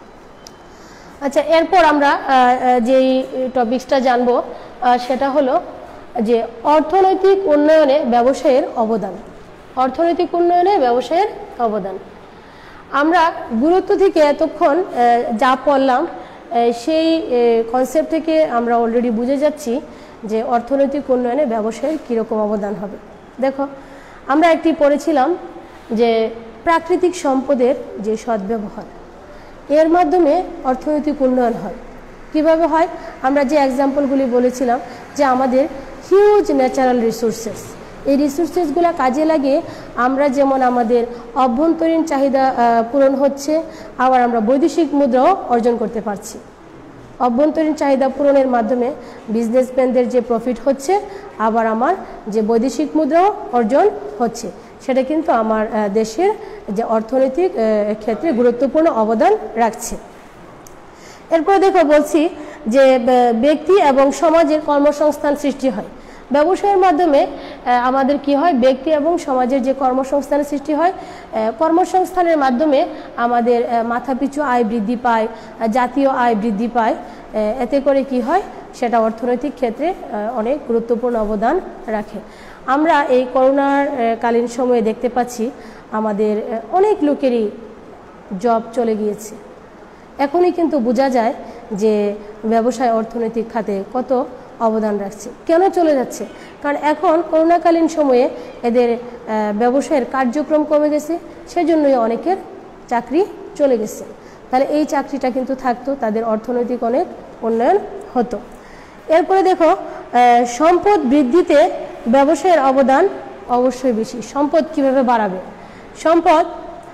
Speaker 1: আচ্ছা, এরপর আমরা যেই টপিকসটা জানবো সেটা হলো যে অর্থনৈতিক উন্নয়নে ব্যবসায়ের অবদান। অর্থনৈতিক উন্নয়নে ব্যবসায়ের অবদান আমরা গুরুত্ব থেকে এতক্ষণ যা পড়লাম সেই কনসেপ্ট থেকে আমরা অলরেডি বুঝে যাচ্ছি যে অর্থনৈতিক উন্নয়নে ব্যবসায়ের কীরকম অবদান হবে। দেখো, আমরা একটি পড়েছিলাম যে প্রাকৃতিক সম্পদের যে সদ্ব্যবহার, এর মাধ্যমে অর্থনৈতিক উন্নয়ন হয়। কিভাবে হয়, আমরা যে এক্সাম্পলগুলি বলেছিলাম যে আমাদের হিউজ ন্যাচারাল রিসোর্সেস, এই রিসোর্সেসগুলো কাজে লাগিয়ে আমরা যেমন আমাদের অভ্যন্তরীণ চাহিদা পূরণ হচ্ছে, আবার আমরা বৈদেশিক মুদ্রাও অর্জন করতে পারছি। অভ্যন্তরীণ চাহিদা পূরণের মাধ্যমে বিজনেসম্যানদের যে প্রফিট হচ্ছে, আবার আমার যে বৈদেশিক মুদ্রাও অর্জন হচ্ছে, সেটা কিন্তু আমার দেশের যে অর্থনৈতিক ক্ষেত্রে গুরুত্বপূর্ণ অবদান রাখছে। এরপরে দেখো বলছি যে ব্যক্তি এবং সমাজের কর্মসংস্থান সৃষ্টি হয়। ব্যবসায়ের মাধ্যমে আমাদের কি হয়, ব্যক্তি এবং সমাজের যে কর্মসংস্থানের সৃষ্টি হয়, কর্মসংস্থানের মাধ্যমে আমাদের মাথাপিছু আয় বৃদ্ধি পায়, জাতীয় আয় বৃদ্ধি পায়। এতে করে কি হয়, সেটা অর্থনৈতিক ক্ষেত্রে অনেক গুরুত্বপূর্ণ অবদান রাখে। আমরা এই করোনার কালীন সময়ে দেখতে পাচ্ছি আমাদের অনেক লোকেরই জব চলে গিয়েছে। এখনই কিন্তু বোঝা যায় যে ব্যবসায় অর্থনৈতিক খাতে কত অবদান রাখছে। কেন চলে যাচ্ছে? কারণ এখন করোনাকালীন সময়ে এদের ব্যবসায়ের কার্যক্রম কমে গেছে, সেজন্যই অনেকের চাকরি চলে গেছে। তাহলে এই চাকরিটা কিন্তু থাকতো, তাদের অর্থনৈতিক অনেক উন্নয়ন হতো। এরপরে দেখো সম্পদ বৃদ্ধিতে ব্যবসায়ের অবদান অবশ্যই বেশি। সম্পদ কিভাবে বাড়াবে? সম্পদ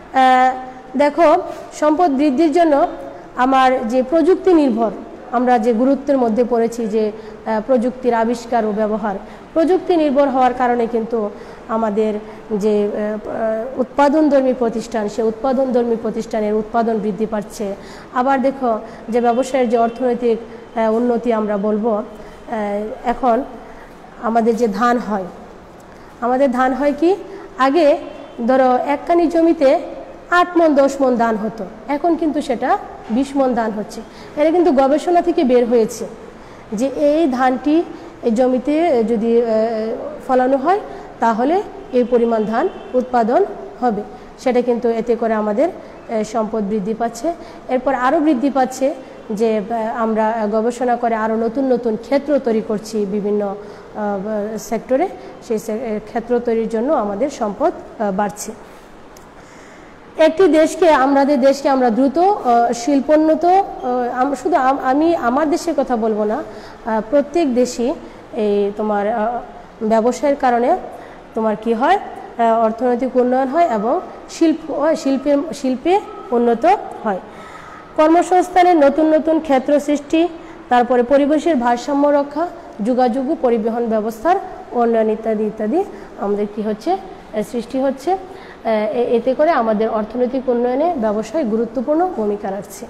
Speaker 1: দেখো, সম্পদ বৃদ্ধির জন্য আমার যে প্রযুক্তি নির্ভর, আমরা যে গুরুত্বের মধ্যে পড়েছি যে প্রযুক্তির আবিষ্কার ও ব্যবহার, প্রযুক্তি নির্ভর হওয়ার কারণে কিন্তু আমাদের যে উৎপাদনধর্মী প্রতিষ্ঠান, সে উৎপাদনধর্মী প্রতিষ্ঠানের উৎপাদন বৃদ্ধি পাচ্ছে। আবার দেখো যে ব্যবসায়ের যে অর্থনৈতিক উন্নতি আমরা বলবো, এখন আমাদের যে ধান হয়, আমাদের ধান হয় কি, আগে ধরো একখানি জমিতে 8 মণ 10 মণ ধান হতো, এখন কিন্তু সেটা 20 মণ ধান হচ্ছে। এটা কিন্তু গবেষণা থেকে বের হয়েছে যে এই ধানটি এই জমিতে যদি ফলানো হয় তাহলে এই পরিমাণ ধান উৎপাদন হবে। সেটা কিন্তু এতে করে আমাদের সম্পদ বৃদ্ধি পাচ্ছে। এরপর আরও বৃদ্ধি পাচ্ছে যে আমরা গবেষণা করে আরও নতুন নতুন ক্ষেত্র তৈরি করছি বিভিন্ন সেক্টরে, সেই ক্ষেত্র তৈরির জন্য আমাদের সম্পদ বাড়ছে। একটি দেশকে, আমাদের দেশকে আমরা দ্রুত শিল্পোন্নত, শুধু আমি আমার দেশের কথা বলবো না, প্রত্যেক দেশই এই তোমার ব্যবসায়ের কারণে তোমার কি হয়, অর্থনৈতিক উন্নয়ন হয় এবং শিল্পে উন্নত হয়। কর্মসংস্থানের নতুন নতুন ক্ষেত্র সৃষ্টি, তারপরে পরিবেশের ভারসাম্য রক্ষা, যোগাযোগ ও পরিবহন ব্যবস্থার উন্নয়ন ইত্যাদি ইত্যাদি আমাদের কি হচ্ছে, সৃষ্টি হচ্ছে। এতে করে আমাদের অর্থনৈতিক উন্নয়নে ব্যবসায় গুরুত্বপূর্ণ ভূমিকা রাখছে।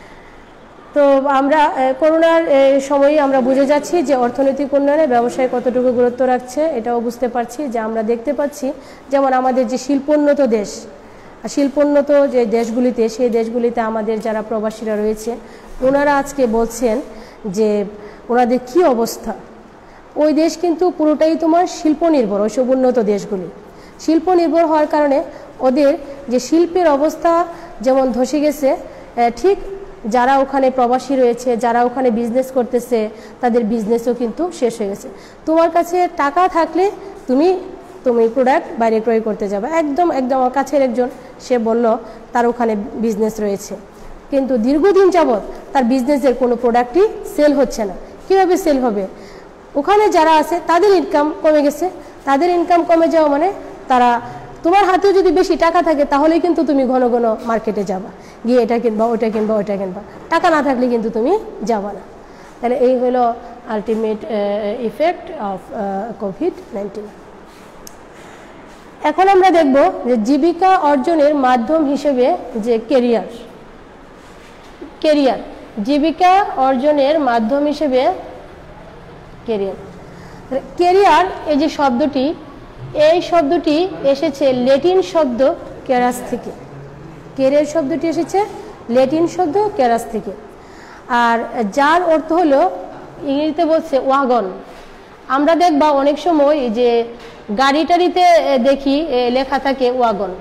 Speaker 1: তো আমরা করোনার সময়ে আমরা বুঝে যাচ্ছি যে অর্থনৈতিক উন্নয়নে ব্যবসায় কতটুকু গুরুত্ব রাখছে, এটাও বুঝতে পারছি। যে আমরা দেখতে পাচ্ছি যেমন আমাদের যে শিল্পোন্নত দেশ, শিল্পোন্নত যে দেশগুলিতে, সেই দেশগুলিতে আমাদের যারা প্রবাসীরা রয়েছে, ওনারা আজকে বলছেন যে ওনাদের কি অবস্থা। ওই দেশ কিন্তু পুরোটাই তোমার শিল্প নির্ভর, ওইসব উন্নত দেশগুলি শিল্প নির্ভর হওয়ার কারণে ওদের যে শিল্পের অবস্থা যেমন ধসে গেছে, ঠিক যারা ওখানে প্রবাসী রয়েছে, যারা ওখানে বিজনেস করতেছে, তাদের বিজনেসও কিন্তু শেষ হয়ে গেছে। তোমার কাছে টাকা থাকলে তুমি প্রোডাক্ট বাইরে ক্রয় করতে যাবে। একদম আমার কাছের একজন, সে বলল তার ওখানে বিজনেস রয়েছে, কিন্তু দীর্ঘদিন যাবৎ তার বিজনেসের কোনো প্রোডাক্টই সেল হচ্ছে না। কীভাবে সেল হবে? ওখানে যারা আছে তাদের ইনকাম কমে গেছে। তাদের ইনকাম কমে যাওয়া মানে তারা, তোমার হাতেও যদি বেশি টাকা থাকে তাহলেই কিন্তু তুমি ঘন ঘন মার্কেটে যাবা, গিয়ে এটা কিনবা, ওইটা কিনবা, ওইটা কিনবা। টাকা না থাকলে কিন্তু তুমি যাবা না। তাহলে এই হলো আলটিমেট ইফেক্ট অফ কোভিড-19। এখন আমরা দেখব যে জীবিকা অর্জনের মাধ্যম হিসেবে যে কেরিয়ার, জীবিকা অর্জনের মাধ্যম হিসেবে কেরিয়ার, এই যে শব্দটি, এই শব্দটি এসেছে ল্যাটিন শব্দ ক্যারাস থেকে। কেরিয়ার শব্দটি এসেছে ল্যাটিন শব্দ ক্যারাস থেকে, আর যার অর্থ হলো, ইংরেজিতে বলছে ওয়াগন। আমরা দেখবা অনেক সময় যে গাড়ি টাড়িতে দেখি লেখা থাকে ওয়াগন।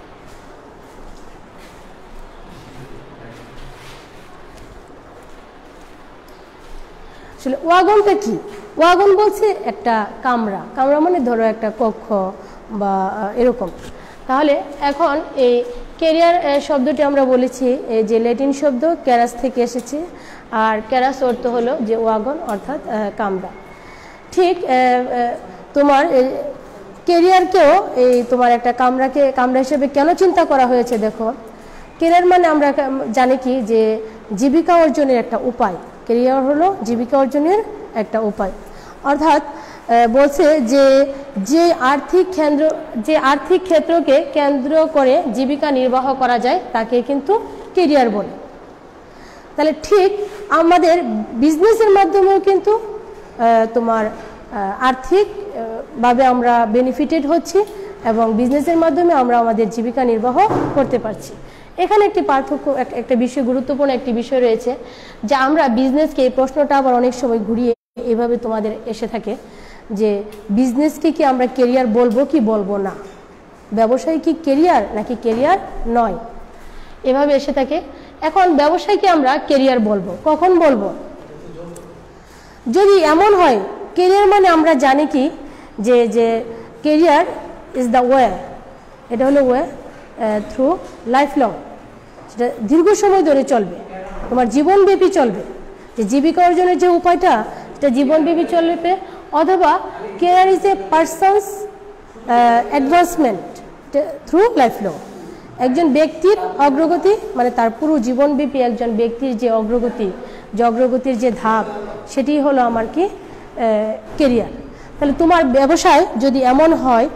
Speaker 1: আসলে ওয়াগনটা কি? ওয়াগন বলছে একটা কামরা, কামরা মানে ধরো একটা কক্ষ বা এরকম। তাহলে এখন এই ক্যারিয়ার শব্দটি আমরা বলেছি যে ল্যাটিন শব্দ ক্যারাস থেকে এসেছে, আর ক্যারাস অর্থ হলো যে ওয়াগন অর্থাৎ কামরা। ঠিক তোমার ক্যারিয়ারকেও এই তোমার একটা কামরা হিসেবে কেন চিন্তা করা হয়েছে? দেখো, ক্যারিয়ার মানে আমরা জানি কি যে জীবিকা অর্জনের একটা উপায়। ক্যারিয়ার হলো জীবিকা অর্জনের একটা উপায়, অর্থাৎ বলছে যে আর্থিক ক্ষেত্রকে কেন্দ্র করে জীবিকা নির্বাহ করা যায় তাকে কিন্তু ক্যারিয়ার বলে। তাহলে ঠিক আমাদের বিজনেসের মাধ্যমেও কিন্তু তোমার আর্থিকভাবে আমরা বেনিফিটেড হচ্ছি এবং বিজনেসের মাধ্যমে আমরা আমাদের জীবিকা নির্বাহ করতে পারছি। এখানে একটি পার্থক্য, একটা বিষয়, গুরুত্বপূর্ণ একটি বিষয় রয়েছে যে আমরা বিজনেসকে, এই প্রশ্নটা আবার অনেক সময় ঘুরিয়ে এভাবে তোমাদের এসে থাকে যে বিজনেসকে কি আমরা কেরিয়ার বলবো কি বলবো না, ব্যবসায় কি কেরিয়ার নাকি কেরিয়ার নয়, এভাবে এসে থাকে। এখন ব্যবসায়কে আমরা কেরিয়ার বলবো, কখন বলবো? যদি এমন হয়, কেরিয়ার মানে আমরা জানি কি যে কেরিয়ার ইজ দ্য ওয়ে, এটা হলো ওয়ে থ্রু লাইফ লং, সেটা দীর্ঘ সময় ধরে চলবে, তোমার জীবনব্যাপী চলবে, যে জীবিকা অর্জনের যে উপায়টা সেটা জীবনব্যাপী চলবে। অথবা career is a person's advancement through life long, একজন ব্যক্তির অগ্রগতি মানে তার পুরো জীবনব্যাপী একজন ব্যক্তির যে অগ্রগতির যে ধাপ, সেটি হলো আমার কি কেরিয়ার। তাহলে তোমার ব্যবসায় যদি এমন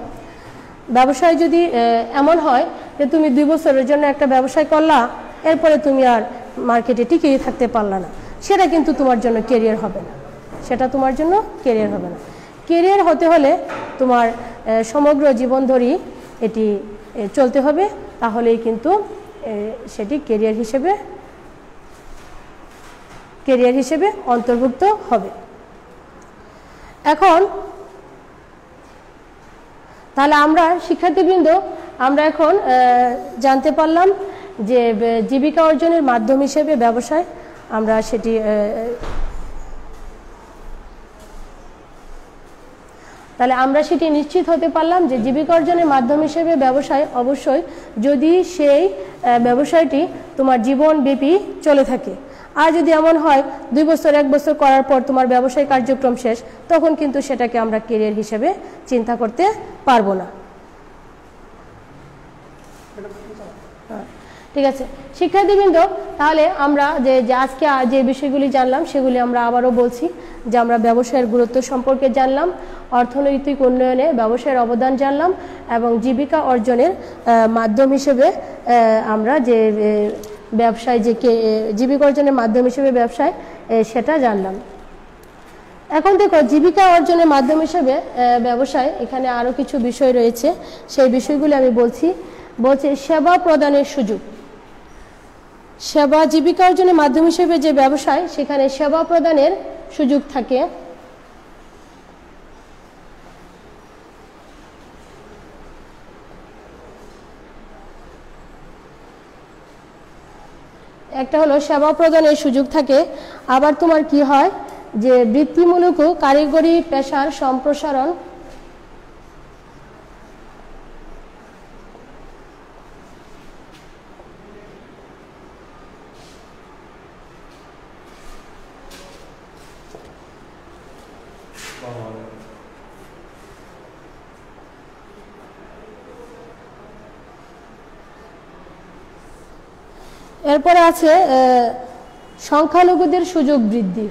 Speaker 1: হয় যে তুমি 2 বছরের জন্য একটা ব্যবসায় করলা, এরপরে তুমি আর মার্কেটে টিকেই থাকতে পারলা না, সেটা কিন্তু তোমার জন্য কেরিয়ার হবে না, কেরিয়ার হতে হলে তোমার সমগ্র জীবন ধরেই এটি চলতে হবে, তাহলেই কিন্তু সেটি কেরিয়ার হিসেবে অন্তর্ভুক্ত হবে। এখন তাহলে আমরা শিক্ষার্থীবৃন্দ, আমরা এখন জানতে পারলাম যে জীবিকা অর্জনের মাধ্যম হিসেবে ব্যবসায় আমরা সেটি নিশ্চিত হতে পারলাম যে জীবিকা অর্জনের মাধ্যম হিসেবে ব্যবসায় অবশ্যই যদি সেই ব্যবসায়টি তোমার জীবনব্যাপী চলে থাকে। আর যদি এমন হয় 2 বছর 1 বছর করার পর তোমার ব্যবসায়িক কার্যক্রম শেষ, তখন কিন্তু সেটাকে আমরা কেরিয়ার হিসেবে চিন্তা করতে পারবো না। ঠিক আছে শিক্ষার্থীবৃন্দ, তাহলে আমরা যে আজকে যে বিষয়গুলি জানলাম সেগুলি আমরা আবারও বলছি যে আমরা ব্যবসায়ের গুরুত্ব সম্পর্কে জানলাম, অর্থনৈতিক উন্নয়নে ব্যবসায়ের অবদান জানলাম এবং জীবিকা অর্জনের মাধ্যম হিসেবে আমরা যে ব্যবসায় জীবিকা অর্জনের মাধ্যম হিসেবে ব্যবসায় সেটা জানলাম। এখন দেখো, জীবিকা অর্জনের মাধ্যম হিসেবে ব্যবসায় এখানে আরও কিছু বিষয় রয়েছে, সেই বিষয়গুলি আমি বলছি। সেবা প্রদানের সুযোগ। জীবিকা অর্জনের মাধ্যম হিসেবে যে ব্যবসায়, সেখানে সেবা প্রদানের সুযোগ থাকে। একটা হলো সেবা প্রদানের সুযোগ থাকে, আবার তোমার কি হয় যে বৃত্তিমূলক ও কারিগরি পেশার সম্প্রসারণ, এরপরে আছে সংখ্যালঘুদের সুযোগ বৃদ্ধি।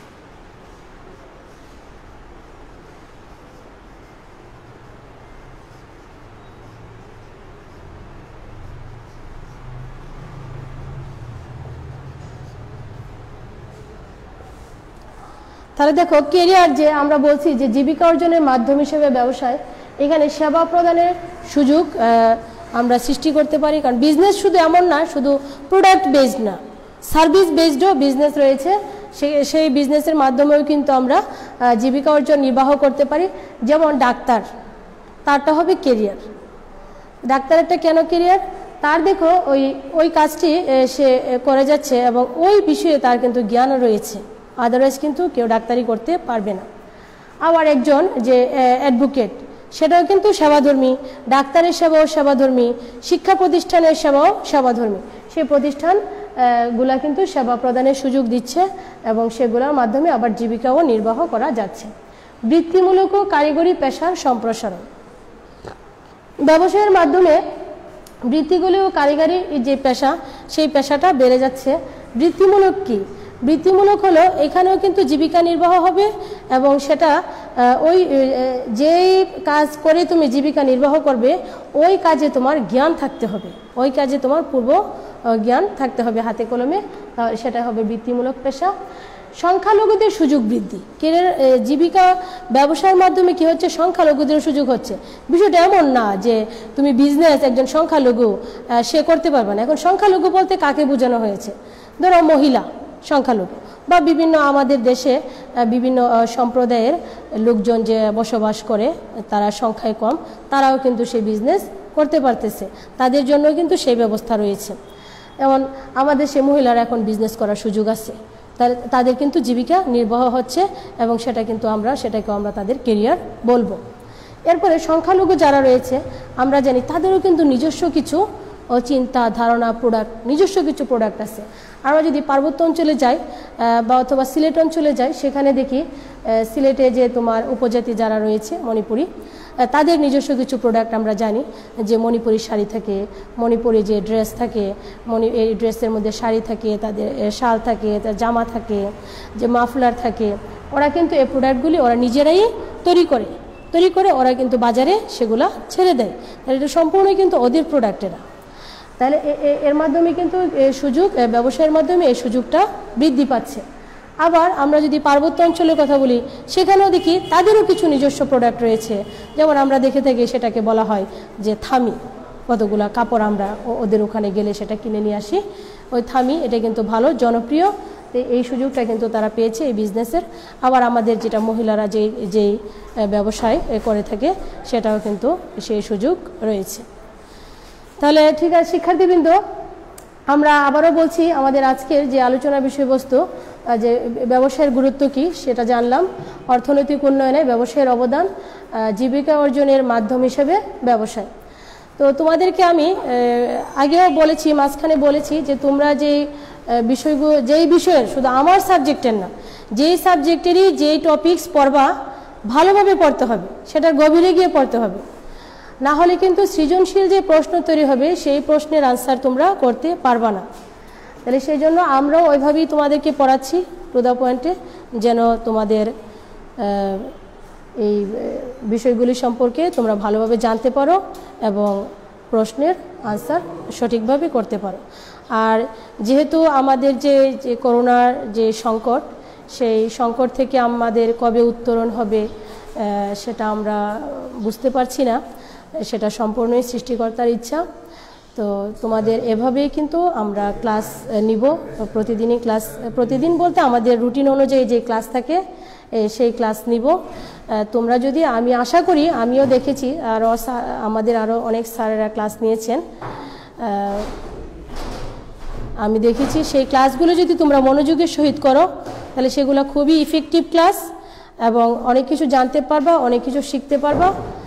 Speaker 1: তাহলে দেখো, কেরিয়ার যে আমরা বলছি যে জীবিকা অর্জনের মাধ্যম হিসেবে ব্যবসায়, এখানে সেবা প্রদানের সুযোগ আমরা সৃষ্টি করতে পারি। কারণ বিজনেস শুধু এমন না, শুধু প্রোডাক্ট বেসড না, সার্ভিস বেসডও বিজনেস রয়েছে, সেই বিজনেসের মাধ্যমেও কিন্তু আমরা জীবিকা অর্জন নির্বাহ করতে পারি। যেমন ডাক্তার, তারটা হবে কেরিয়ার। ডাক্তারেরটা কেন কেরিয়ার? তার দেখো ওই কাজটি সে করে যাচ্ছে এবং ওই বিষয়ে তার কিন্তু জ্ঞানও রয়েছে, আদারওয়াইজ কিন্তু কেউ ডাক্তারি করতে পারবে না। আবার একজন যে অ্যাডভোকেট, সেটাও কিন্তু সেবাধর্মী, ডাক্তারের সেবাও সেবাধর্মী, শিক্ষা প্রতিষ্ঠানের সেবাও সেবাধর্মী। সেই প্রতিষ্ঠানগুলা কিন্তু সেবা প্রদানের সুযোগ দিচ্ছে এবং সেগুলোর মাধ্যমে আবার জীবিকাও নির্বাহ করা যাচ্ছে। বৃত্তিমূলক ও কারিগরি পেশার সম্প্রসারণ। ব্যবসায়ের মাধ্যমে বৃত্তিগুলি ও কারিগরি যে পেশা, সেই পেশাটা বেড়ে যাচ্ছে। বৃত্তিমূলক কি? বৃত্তিমূলক হলো এখানেও কিন্তু জীবিকা নির্বাহ হবে এবং সেটা ওই যেই কাজ করে তুমি জীবিকা নির্বাহ করবে, ওই কাজে তোমার জ্ঞান থাকতে হবে, ওই কাজে তোমার পূর্ব জ্ঞান থাকতে হবে হাতে কলমে, সেটা হবে বৃত্তিমূলক পেশা। সংখ্যালঘুদের সুযোগ বৃদ্ধি, জীবিকা ব্যবসার মাধ্যমে কি হচ্ছে, সংখ্যালঘুদের সুযোগ হচ্ছে। বিষয়টা এমন না যে তুমি বিজনেস একজন সংখ্যালঘু সে করতে পারবে না। এখন সংখ্যালঘু বলতে কাকে বোঝানো হয়েছে, ধরো মহিলা সংখ্যালঘু, বা বিভিন্ন আমাদের দেশে বিভিন্ন সম্প্রদায়ের লোকজন যে বসবাস করে তারা সংখ্যায় কম, তারাও কিন্তু সেই বিজনেস করতে পারতেছে, তাদের জন্য কিন্তু সেই ব্যবস্থা রয়েছে। যেমন আমাদের সে মহিলারা এখন বিজনেস করার সুযোগ আছে, তাদের কিন্তু জীবিকা নির্বাহ হচ্ছে এবং সেটাকে আমরা তাদের কেরিয়ার বলবো। এরপরে সংখ্যালঘু যারা রয়েছে আমরা জানি তাদেরও কিন্তু নিজস্ব কিছু চিন্তা ধারণা নিজস্ব কিছু প্রোডাক্ট আছে। আমরা যদি পার্বত্য অঞ্চলে যাই বা অথবা সিলেট অঞ্চলে যাই, সেখানে দেখি সিলেটে যে তোমার উপজাতি যারা রয়েছে মণিপুরি, তাদের নিজস্ব কিছু প্রোডাক্ট আমরা জানি, যে মণিপুরি শাড়ি থাকে, মণিপুরি যে ড্রেস থাকে, এই ড্রেসের মধ্যে শাড়ি থাকে, তাদের শাল থাকে, তার জামা থাকে, যে মাফলার থাকে, ওরা কিন্তু এই প্রোডাক্টগুলি ওরা নিজেরাই তৈরি করে ওরা কিন্তু বাজারে সেগুলা ছেড়ে দেয়। তাহলে এটা সম্পূর্ণই কিন্তু ওদের প্রোডাক্টেরা। তাহলে এর মাধ্যমে কিন্তু ব্যবসায়ের মাধ্যমে এই সুযোগটা বৃদ্ধি পাচ্ছে। আবার আমরা যদি পার্বত্য অঞ্চলের কথা বলি, সেখানেও দেখি তাদেরও কিছু নিজস্ব প্রোডাক্ট রয়েছে। যেমন আমরা দেখে থাকি সেটাকে বলা হয় যে থামি, কতগুলা কাপড় আমরা ওদের ওখানে গেলে সেটা কিনে নিয়ে আসি, ওই থামি, এটা কিন্তু ভালো জনপ্রিয়। এই সুযোগটা কিন্তু তারা পেয়েছে এই বিজনেসের। আবার আমাদের যেটা মহিলারা যেই ব্যবসায় করে থাকে সেটাও কিন্তু সেই সুযোগ রয়েছে। তাহলে ঠিক আছে শিক্ষার্থীবৃন্দ, আমরা আবারও বলছি আমাদের আজকের যে আলোচনার বিষয়বস্তু, যে ব্যবসায়ের গুরুত্ব কি সেটা জানলাম। অর্থনৈতিক উন্নয়নে ব্যবসায়ের অবদান, জীবিকা অর্জনের মাধ্যম হিসেবে ব্যবসায়। তো তোমাদেরকে আমি আগেও বলেছি, মাঝখানে বলেছি যে তোমরা যেই বিষয়ের, শুধু আমার সাবজেক্টের না, যেই সাবজেক্টেরই যেই টপিকস পড়বা ভালোভাবে পড়তে হবে, সেটার গভীরে গিয়ে পড়তে হবে। না হলে কিন্তু সৃজনশীল যে প্রশ্ন তৈরি হবে সেই প্রশ্নের আনসার তোমরা করতে পারবা না। তাহলে সেই জন্য আমরাও ওইভাবেই তোমাদেরকে পড়াচ্ছি টু দ্য পয়েন্টে, যেন তোমাদের এই বিষয়গুলি সম্পর্কে তোমরা ভালোভাবে জানতে পারো এবং প্রশ্নের আনসার সঠিকভাবে করতে পারো। আর যেহেতু আমাদের যে করোনার যে সংকট, সেই সংকট থেকে আমাদের কবে উত্তরণ হবে সেটা আমরা বুঝতে পারছি না, সেটা সম্পূর্ণই সৃষ্টিকর্তার ইচ্ছা। তো তোমাদের এভাবেই কিন্তু আমরা ক্লাস নিব, প্রতিদিন বলতে আমাদের রুটিন অনুযায়ী যে ক্লাস থাকে সেই ক্লাস নিব। তোমরা যদি, আমি আশা করি, আমিও দেখেছি আমাদের আরও অনেক স্যারেরা ক্লাস নিয়েছেন, আমি দেখেছি সেই ক্লাসগুলো যদি তোমরা মনোযোগের সহিত করো তাহলে সেগুলো খুবই ইফেক্টিভ ক্লাস এবং অনেক কিছু জানতে পারবা, অনেক কিছু শিখতে পারবা।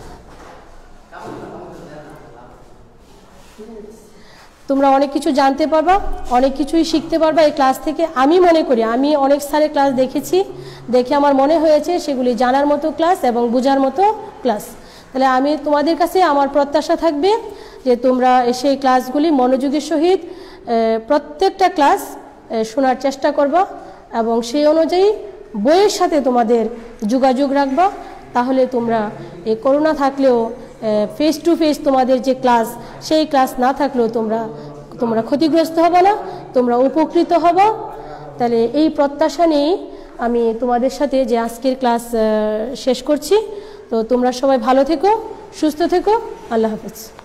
Speaker 1: তোমরা অনেক কিছু জানতে পারবা, অনেক কিছুই শিখতে পারবা এই ক্লাস থেকে। আমি মনে করি, আমি অনেক স্যারের ক্লাস দেখে আমার মনে হয়েছে সেগুলি জানার মতো ক্লাস এবং বোঝার মতো ক্লাস। তাহলে আমি তোমাদের কাছে আমার প্রত্যাশা থাকবে যে তোমরা সেই ক্লাসগুলি মনোযোগের সহিত প্রত্যেকটা ক্লাস শোনার চেষ্টা করবা এবং সেই অনুযায়ী বইয়ের সাথে তোমাদের যোগাযোগ রাখবা। তাহলে তোমরা এই করোনা থাকলেও ফেস টু ফেস তোমাদের যে ক্লাস, সেই ক্লাস না থাকলেও তোমরা ক্ষতিগ্রস্ত হবে না, তোমরা উপকৃত হবা। তাহলে এই প্রত্যাশা নিয়েই আমি তোমাদের সাথে যে আজকের ক্লাস শেষ করছি। তো তোমরা সবাই ভালো থেকো, সুস্থ থেকো, আল্লাহ হাফেজ।